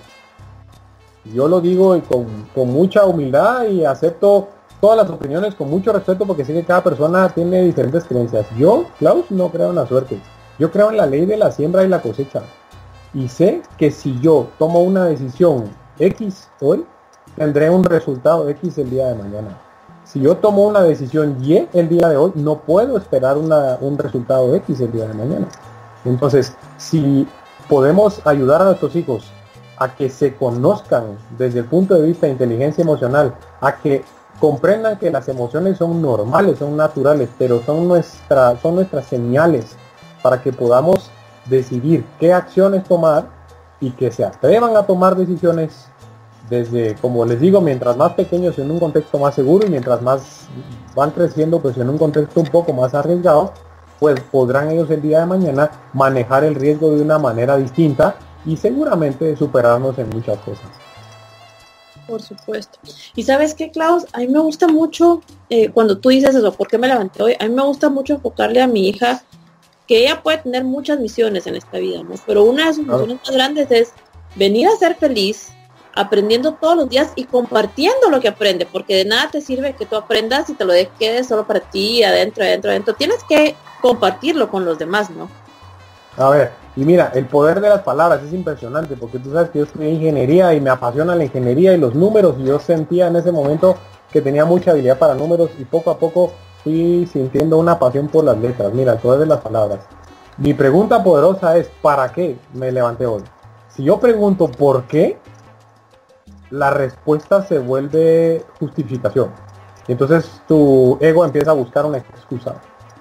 Yo lo digo y con, con mucha humildad y acepto todas las opiniones con mucho respeto porque sé que cada persona tiene diferentes creencias. Yo, Klaus, no creo en la suerte. Yo creo en la ley de la siembra y la cosecha. Y sé que si yo tomo una decisión X hoy, tendré un resultado X el día de mañana. Si yo tomo una decisión Y el día de hoy, no puedo esperar una, un resultado X el día de mañana. Entonces, si podemos ayudar a nuestros hijos a que se conozcan desde el punto de vista de inteligencia emocional, a que comprendan que las emociones son normales, son naturales, pero son, nuestra, son nuestras señales para que podamos decidir qué acciones tomar y que se atrevan a tomar decisiones desde, como les digo, mientras más pequeños en un contexto más seguro y mientras más van creciendo pues en un contexto un poco más arriesgado, pues podrán ellos el día de mañana manejar el riesgo de una manera distinta y seguramente superarnos en muchas cosas. Por supuesto. Y ¿sabes qué, Klaus? A mí me gusta mucho, eh, cuando tú dices eso, ¿por qué me levanté hoy? A mí me gusta mucho enfocarle a mi hija que ella puede tener muchas misiones en esta vida, ¿no? Pero una de sus claro. misiones más grandes es venir a ser feliz, aprendiendo todos los días y compartiendo lo que aprende, porque de nada te sirve que tú aprendas y te lo quedes solo para ti, adentro, adentro, adentro. Tienes que compartirlo con los demás, ¿no? A ver, y mira, el poder de las palabras es impresionante, porque tú sabes que yo estudié ingeniería y me apasiona la ingeniería y los números, y yo sentía en ese momento que tenía mucha habilidad para números y poco a poco fui sintiendo una pasión por las letras. Mira, el poder de las palabras. Mi pregunta poderosa es, ¿para qué me levanté hoy? Si yo pregunto ¿por qué?, la respuesta se vuelve justificación. Entonces tu ego empieza a buscar una excusa.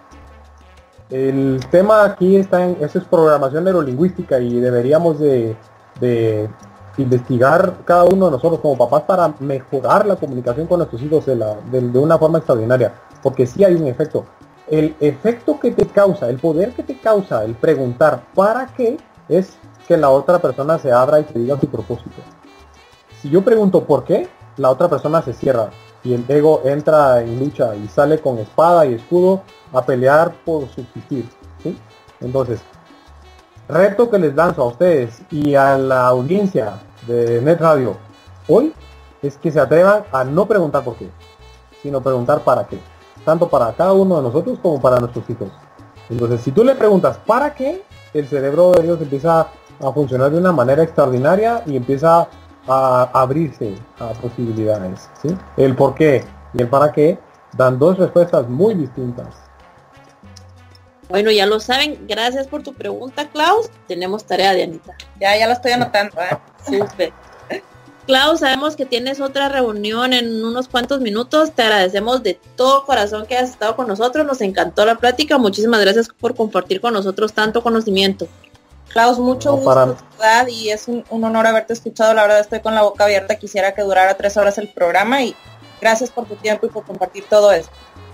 El tema aquí está en, eso es programación neurolingüística y deberíamos de, de investigar cada uno de nosotros como papás para mejorar la comunicación con nuestros hijos de, la, de, de una forma extraordinaria, porque sí hay un efecto. El efecto que te causa, el poder que te causa el preguntar ¿para qué?, es que la otra persona se abra y te diga su propósito. Si yo pregunto ¿por qué?, la otra persona se cierra y el ego entra en lucha y sale con espada y escudo a pelear por subsistir, ¿sí? Entonces, reto que les lanzo a ustedes y a la audiencia de Net Radio hoy es que se atrevan a no preguntar por qué, sino preguntar para qué, tanto para cada uno de nosotros como para nuestros hijos. Entonces, si tú le preguntas ¿para qué?, el cerebro de ellos empieza a funcionar de una manera extraordinaria y empieza a abrirse a posibilidades, ¿sí? El por qué y el para qué dan dos respuestas muy distintas. Bueno, ya lo saben. Gracias por tu pregunta, Klaus. Tenemos tarea de Anita. Ya, ya lo estoy anotando, ¿eh? Súper. Klaus, sabemos que tienes otra reunión en unos cuantos minutos. Te agradecemos de todo corazón que has estado con nosotros. Nos encantó la plática. Muchísimas gracias por compartir con nosotros tanto conocimiento. Klaus, mucho no, gusto, para... verdad, y es un, un honor haberte escuchado. La verdad estoy con la boca abierta. Quisiera que durara tres horas el programa y gracias por tu tiempo y por compartir todo esto.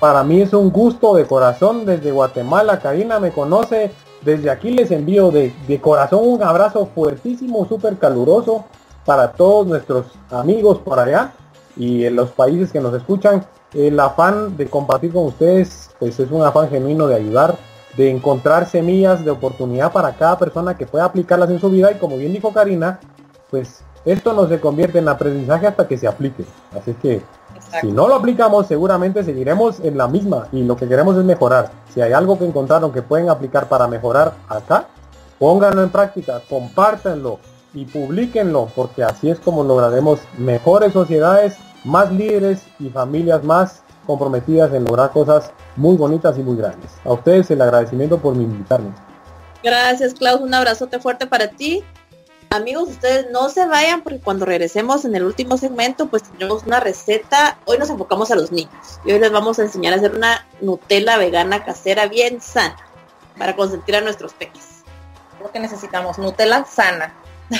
Para mí es un gusto de corazón desde Guatemala. Karina me conoce. Desde aquí les envío de, de corazón un abrazo fuertísimo, súper caluroso para todos nuestros amigos por allá y en los países que nos escuchan. El afán de compartir con ustedes pues es un afán genuino de ayudar, de encontrar semillas de oportunidad para cada persona que pueda aplicarlas en su vida, y como bien dijo Karina, pues esto no se convierte en aprendizaje hasta que se aplique. Así que exacto, si no lo aplicamos seguramente seguiremos en la misma, y lo que queremos es mejorar. Si hay algo que encontraron que pueden aplicar para mejorar acá, pónganlo en práctica, compártanlo y publíquenlo, porque así es como lograremos mejores sociedades, más líderes y familias más comprometidas en lograr cosas muy bonitas y muy grandes. A ustedes el agradecimiento por invitarme. Gracias, Klaus, un abrazote fuerte para ti. Amigos, ustedes no se vayan, porque cuando regresemos en el último segmento pues tendremos una receta. Hoy nos enfocamos a los niños y hoy les vamos a enseñar a hacer una Nutella vegana casera bien sana para consentir a nuestros peques. Lo que necesitamos, Nutella sana.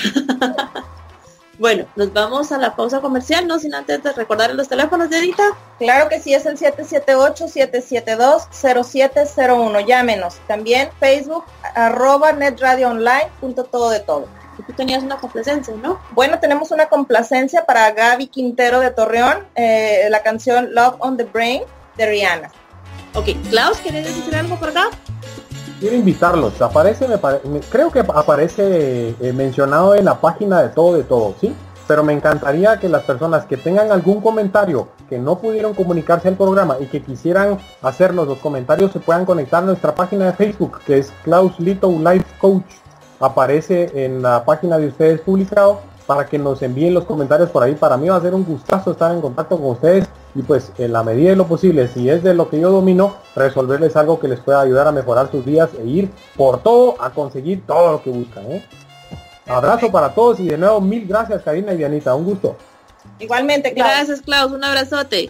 Bueno, nos vamos a la pausa comercial, no sin antes de recordar los teléfonos de Edita. Claro que sí, es el siete siete ocho, siete siete dos, cero siete cero uno. Llámenos. También Facebook, arroba netradioonline punto todo de todo. Y tú tenías una complacencia, ¿no? Bueno, tenemos una complacencia para Gaby Quintero de Torreón, eh, la canción Love on the Brain de Rihanna. Ok, Klaus, ¿quieres decir algo por acá? Quiero invitarlos, aparece, me pare, me, creo que aparece eh, mencionado en la página de Todo de Todo, ¿sí? Pero me encantaría que las personas que tengan algún comentario, que no pudieron comunicarse al programa y que quisieran hacernos los comentarios, se puedan conectar a nuestra página de Facebook, que es Klaus Lito Life Coach. Aparece en la página de ustedes publicado, para que nos envíen los comentarios por ahí. Para mí va a ser un gustazo estar en contacto con ustedes y pues en la medida de lo posible, si es de lo que yo domino, resolverles algo que les pueda ayudar a mejorar sus días e ir por todo a conseguir todo lo que buscan, ¿eh? Abrazo para todos y de nuevo mil gracias, Karina y Dianita, un gusto. Igualmente, Klaus. Gracias, Klaus, un abrazote.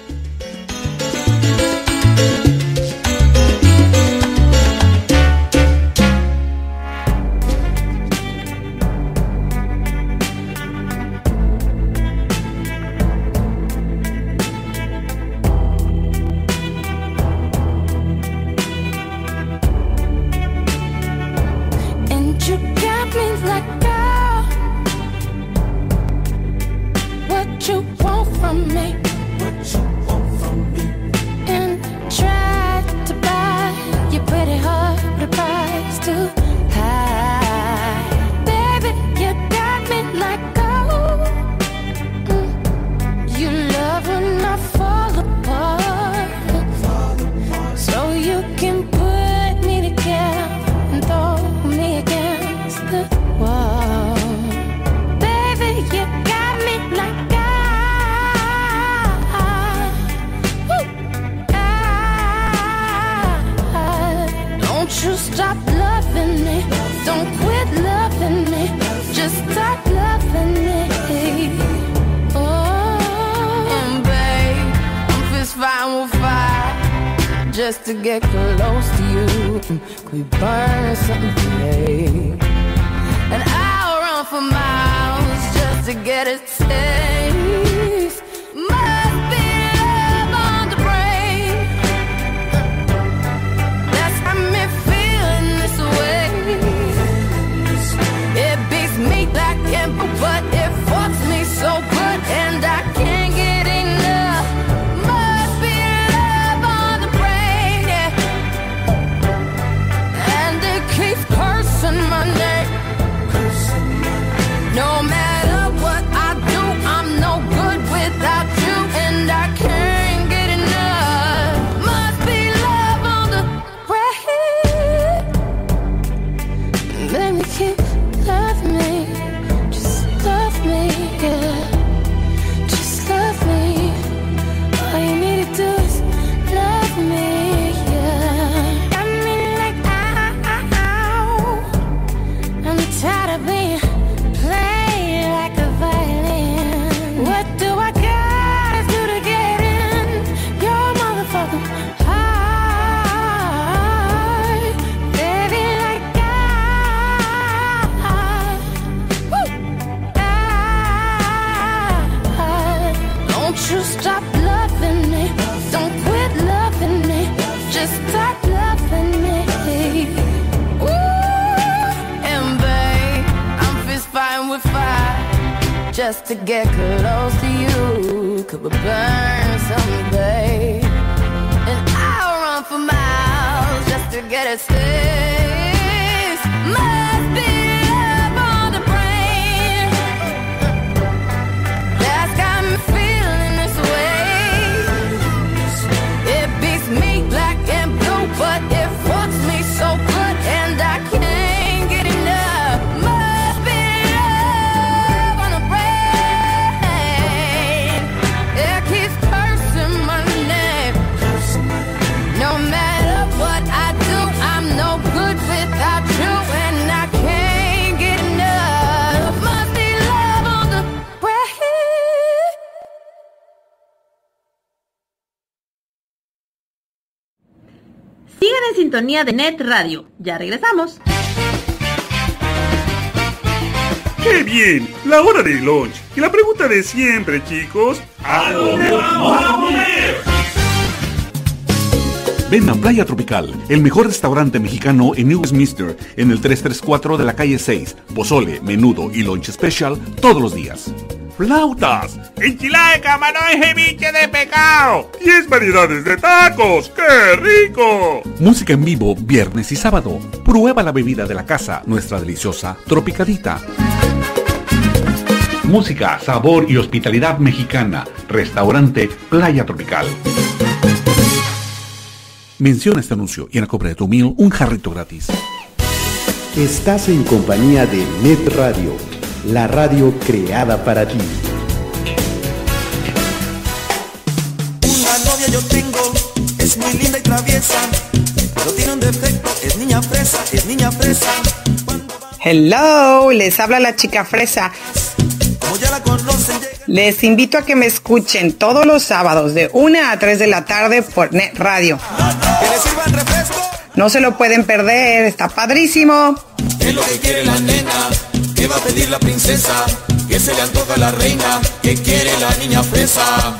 Just to get close to you, we burn something today. And I'll run for miles just to get a taste. Must be love on the brain. That's got me feeling this way. It beats me like Emperor, but it fucks me so good, and I can't get enough. Must be love on the brain, yeah. And it keeps cursing my name. No matter what I do, just to get close to you. Could we burn someday? And I'll run for miles just to get a taste. Must be love on the brain that's got me feeling this way. It beats me black and blue, but it fucks me so good, and I can't get enough. Must be love on the brain. It keeps cursing my name. No matter what I do, I'm no good without you, and I can't get enough. Must be love on the brain. Sigan en sintonía de Net Radio. Ya regresamos. ¡Qué bien! La hora del lunch. Y la pregunta de siempre, chicos. ¿A dónde vamos a comer? Ven a Playa Tropical, el mejor restaurante mexicano en New Westminster, en el trescientos treinta y cuatro de la calle seis. Pozole, menudo y lunch special todos los días. ¡Flautas! ¡Enchilada de camarón y ceviche de pescado! ¡diez variedades de tacos! ¡Qué rico! Música en vivo viernes y sábado. Prueba la bebida de la casa, nuestra deliciosa Tropicadita. Música, sabor y hospitalidad mexicana. Restaurante Playa Tropical. Menciona este anuncio y en la compra de tu meal un jarrito gratis. Estás en compañía de Net Radio, la radio creada para ti. Una novia yo tengo, es muy linda y traviesa, pero tiene un defecto, es niña fresa, es niña fresa. Hello, les habla la chica fresa. Como ya la conocen, llega... Les invito a que me escuchen todos los sábados de una a tres de la tarde por Net Radio. Que le sirvan refresco. No se lo pueden perder, está padrísimo. ¿Qué es lo que quiere la nena? ¿Qué va a pedir la princesa? ¿Qué se le antoja a la reina? ¿Qué quiere la niña fresa?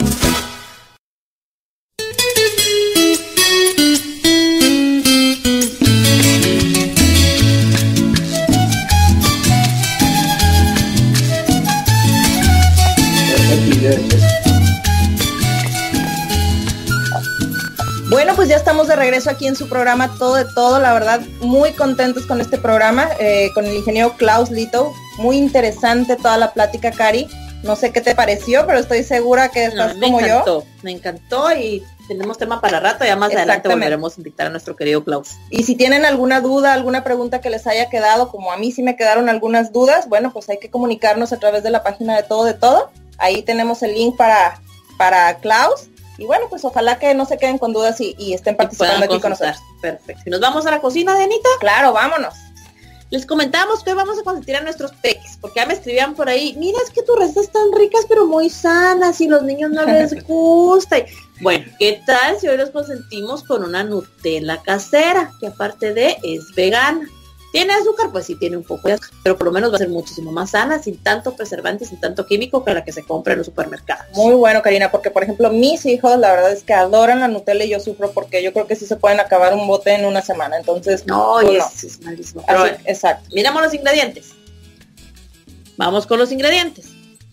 Bueno, pues ya estamos de regreso aquí en su programa Todo de Todo. La verdad, muy contentos con este programa, eh, con el ingeniero Klaus Litow. Muy interesante toda la plática, Cari. No sé qué te pareció, pero estoy segura que estás no, me como encantó, yo. Me encantó y tenemos tema para rato. Ya más adelante volveremos a invitar a nuestro querido Klaus. Y si tienen alguna duda, alguna pregunta que les haya quedado, como a mí sí me quedaron algunas dudas, bueno, pues hay que comunicarnos a través de la página de Todo de Todo. Ahí tenemos el link para, para Klaus. Y bueno, pues ojalá que no se queden con dudas y, y estén participando aquí con nosotros. Perfecto. ¿Y nos vamos a la cocina, Dianita? Claro, vámonos. Les comentábamos que hoy vamos a consentir a nuestros peques, porque ya me escribían por ahí, mira, es que tus recetas están ricas, pero muy sanas, y los niños no les gusta. Y, bueno, ¿qué tal si hoy los consentimos con una Nutella casera, que aparte de es vegana? ¿Tiene azúcar? Pues sí, tiene un poco de azúcar, pero por lo menos va a ser muchísimo más sana, sin tanto preservante, sin tanto químico que la que se compra en los supermercados. Muy bueno, Karina, porque por ejemplo mis hijos, la verdad es que adoran la Nutella y yo sufro porque yo creo que sí se pueden acabar un bote en una semana, entonces... No, pues, es, no. es malísimo. Pero, Así, exacto. Miramos los ingredientes. Vamos con los ingredientes.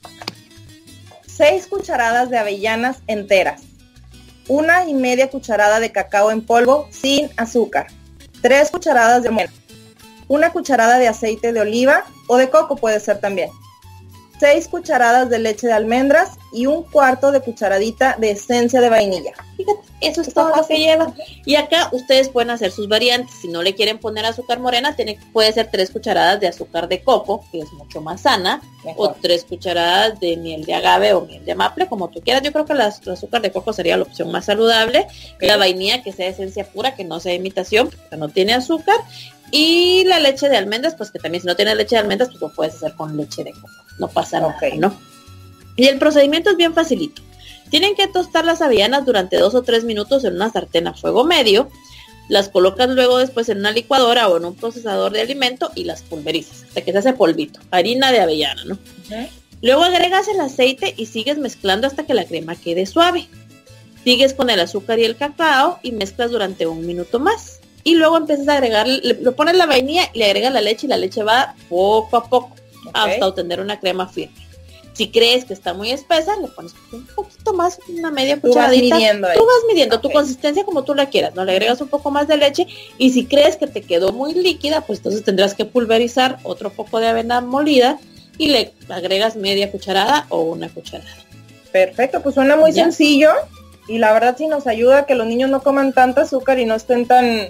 Seis cucharadas de avellanas enteras. Una y media cucharada de cacao en polvo sin azúcar. Tres cucharadas de almendra. Una cucharada de aceite de oliva o de coco puede ser también. Seis cucharadas de leche de almendras y un cuarto de cucharadita de esencia de vainilla. Fíjate, eso es todo lo que lleva. Y acá ustedes pueden hacer sus variantes. Si no le quieren poner azúcar morena, tiene, puede ser tres cucharadas de azúcar de coco, que es mucho más sana, mejor. O tres cucharadas de miel de agave o miel de maple, como tú quieras. Yo creo que la, el azúcar de coco sería la opción más saludable. Okay. La vainilla que sea esencia pura, que no sea imitación, porque no tiene azúcar. Y la leche de almendras, pues que también si no tienes leche de almendras, pues lo puedes hacer con leche de coco. No pasa nada, okay. ¿no? Y el procedimiento es bien facilito. Tienen que tostar las avellanas durante dos o tres minutos en una sartén a fuego medio. Las colocas luego después en una licuadora o en un procesador de alimento y las pulverizas hasta que se hace polvito. Harina de avellana, ¿no? Okay. Luego agregas el aceite y sigues mezclando hasta que la crema quede suave. Sigues con el azúcar y el cacao y mezclas durante un minuto más. Y luego empiezas a agregar, le, le pones la vainilla y le agregas la leche y la leche va poco a poco, okay, hasta obtener una crema firme. Si crees que está muy espesa, le pones un poquito más, una media Tú vas cucharadita. midiendo ahí. Tú vas midiendo Okay. tu consistencia como tú la quieras, ¿no? Le agregas un poco más de leche y si crees que te quedó muy líquida, pues entonces tendrás que pulverizar otro poco de avena molida y le agregas media cucharada o una cucharada. Perfecto, pues suena muy ¿Ya? sencillo y la verdad sí nos ayuda a que los niños no coman tanta azúcar y no estén tan...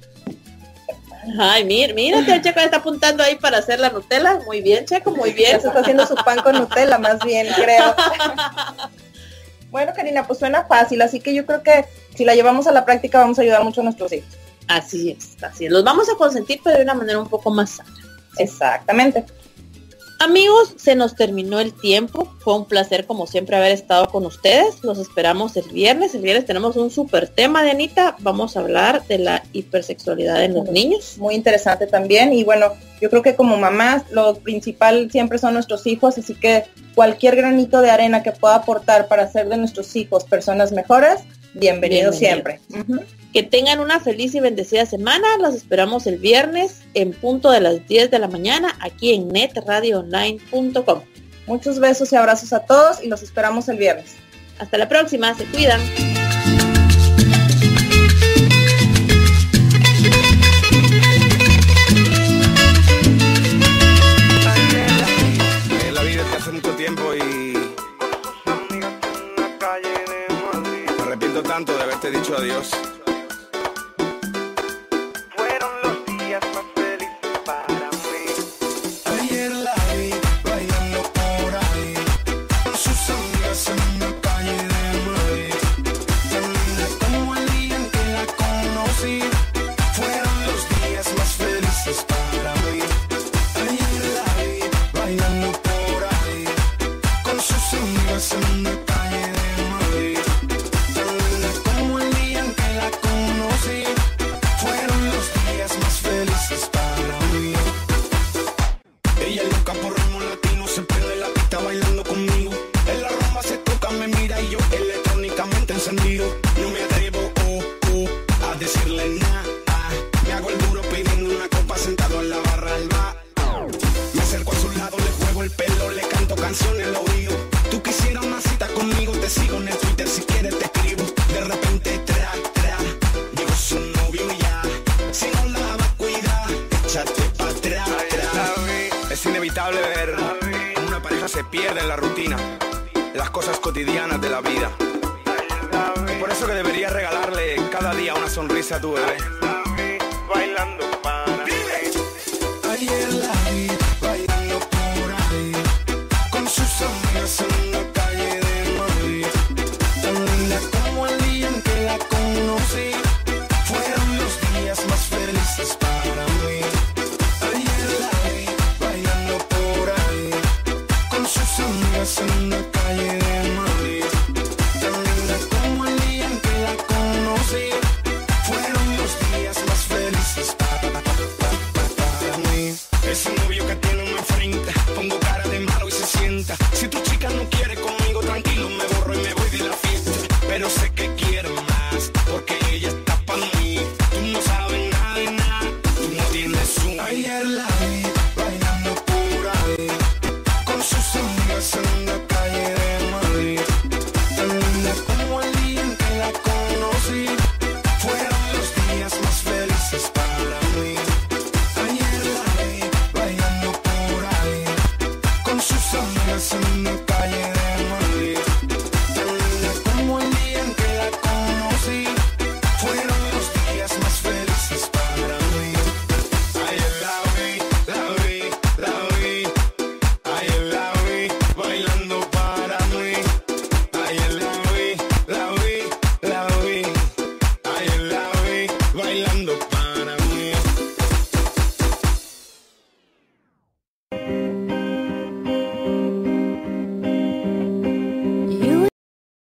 Ay, mira, mírate, el Checo está apuntando ahí para hacer la Nutella. Muy bien, Checo, muy bien. Ya se está haciendo su pan con Nutella, más bien, creo. Bueno, Karina, pues suena fácil, así que yo creo que si la llevamos a la práctica vamos a ayudar mucho a nuestros hijos. Así es, así es. Los vamos a consentir, pero de una manera un poco más sana. Exactamente. Amigos, se nos terminó el tiempo. Fue un placer, como siempre, haber estado con ustedes. Los esperamos el viernes. El viernes tenemos un súper tema de Anita. Vamos a hablar de la hipersexualidad en los niños. Muy interesante también. Y bueno, yo creo que como mamás, lo principal siempre son nuestros hijos. Así que cualquier granito de arena que pueda aportar para hacer de nuestros hijos personas mejores, bienvenido, Bienvenido. siempre. Uh-huh. Que tengan una feliz y bendecida semana. Los esperamos el viernes en punto de las diez de la mañana aquí en net radio online punto com. Muchos besos y abrazos a todos y los esperamos el viernes. Hasta la próxima, se cuidan. En la vida es que hace mucho tiempo y me arrepiento tanto de haberte dicho adiós. Ayer la vi bailando por ahí con sus amigas en una calle de Madrid. Tan linda como el día en que la conocí. Fueron los días más felices para mí. Ayer la vi bailando por ahí con sus amigas en una calle de Madrid. Tan linda como el día en que la conocí. Fueron los días más felices para mí. Ella es loca por ritmo latino, se pierde la pista bailando conmigo. En la rumba se toca, me mira y yo electrónicamente encendido. No me atrevo oh, oh, a decirle nada. Me hago el duro pidiendo una copa sentado en la barra del bar. Me acerco a su lado, le juego el pelo, le canto canciones al oído. Tú quisieras una cita conmigo, te sigo en el Twitter, si quieres te escribo. De repente tra, tra, llegó su novio y ya. Si no la va a cuidar, échate pa' atrás. Es inevitable ver cómo una pareja se pierde en la rutina, en las cosas cotidianas de la vida. Es por eso que deberías regalarle cada día una sonrisa a tu bebé.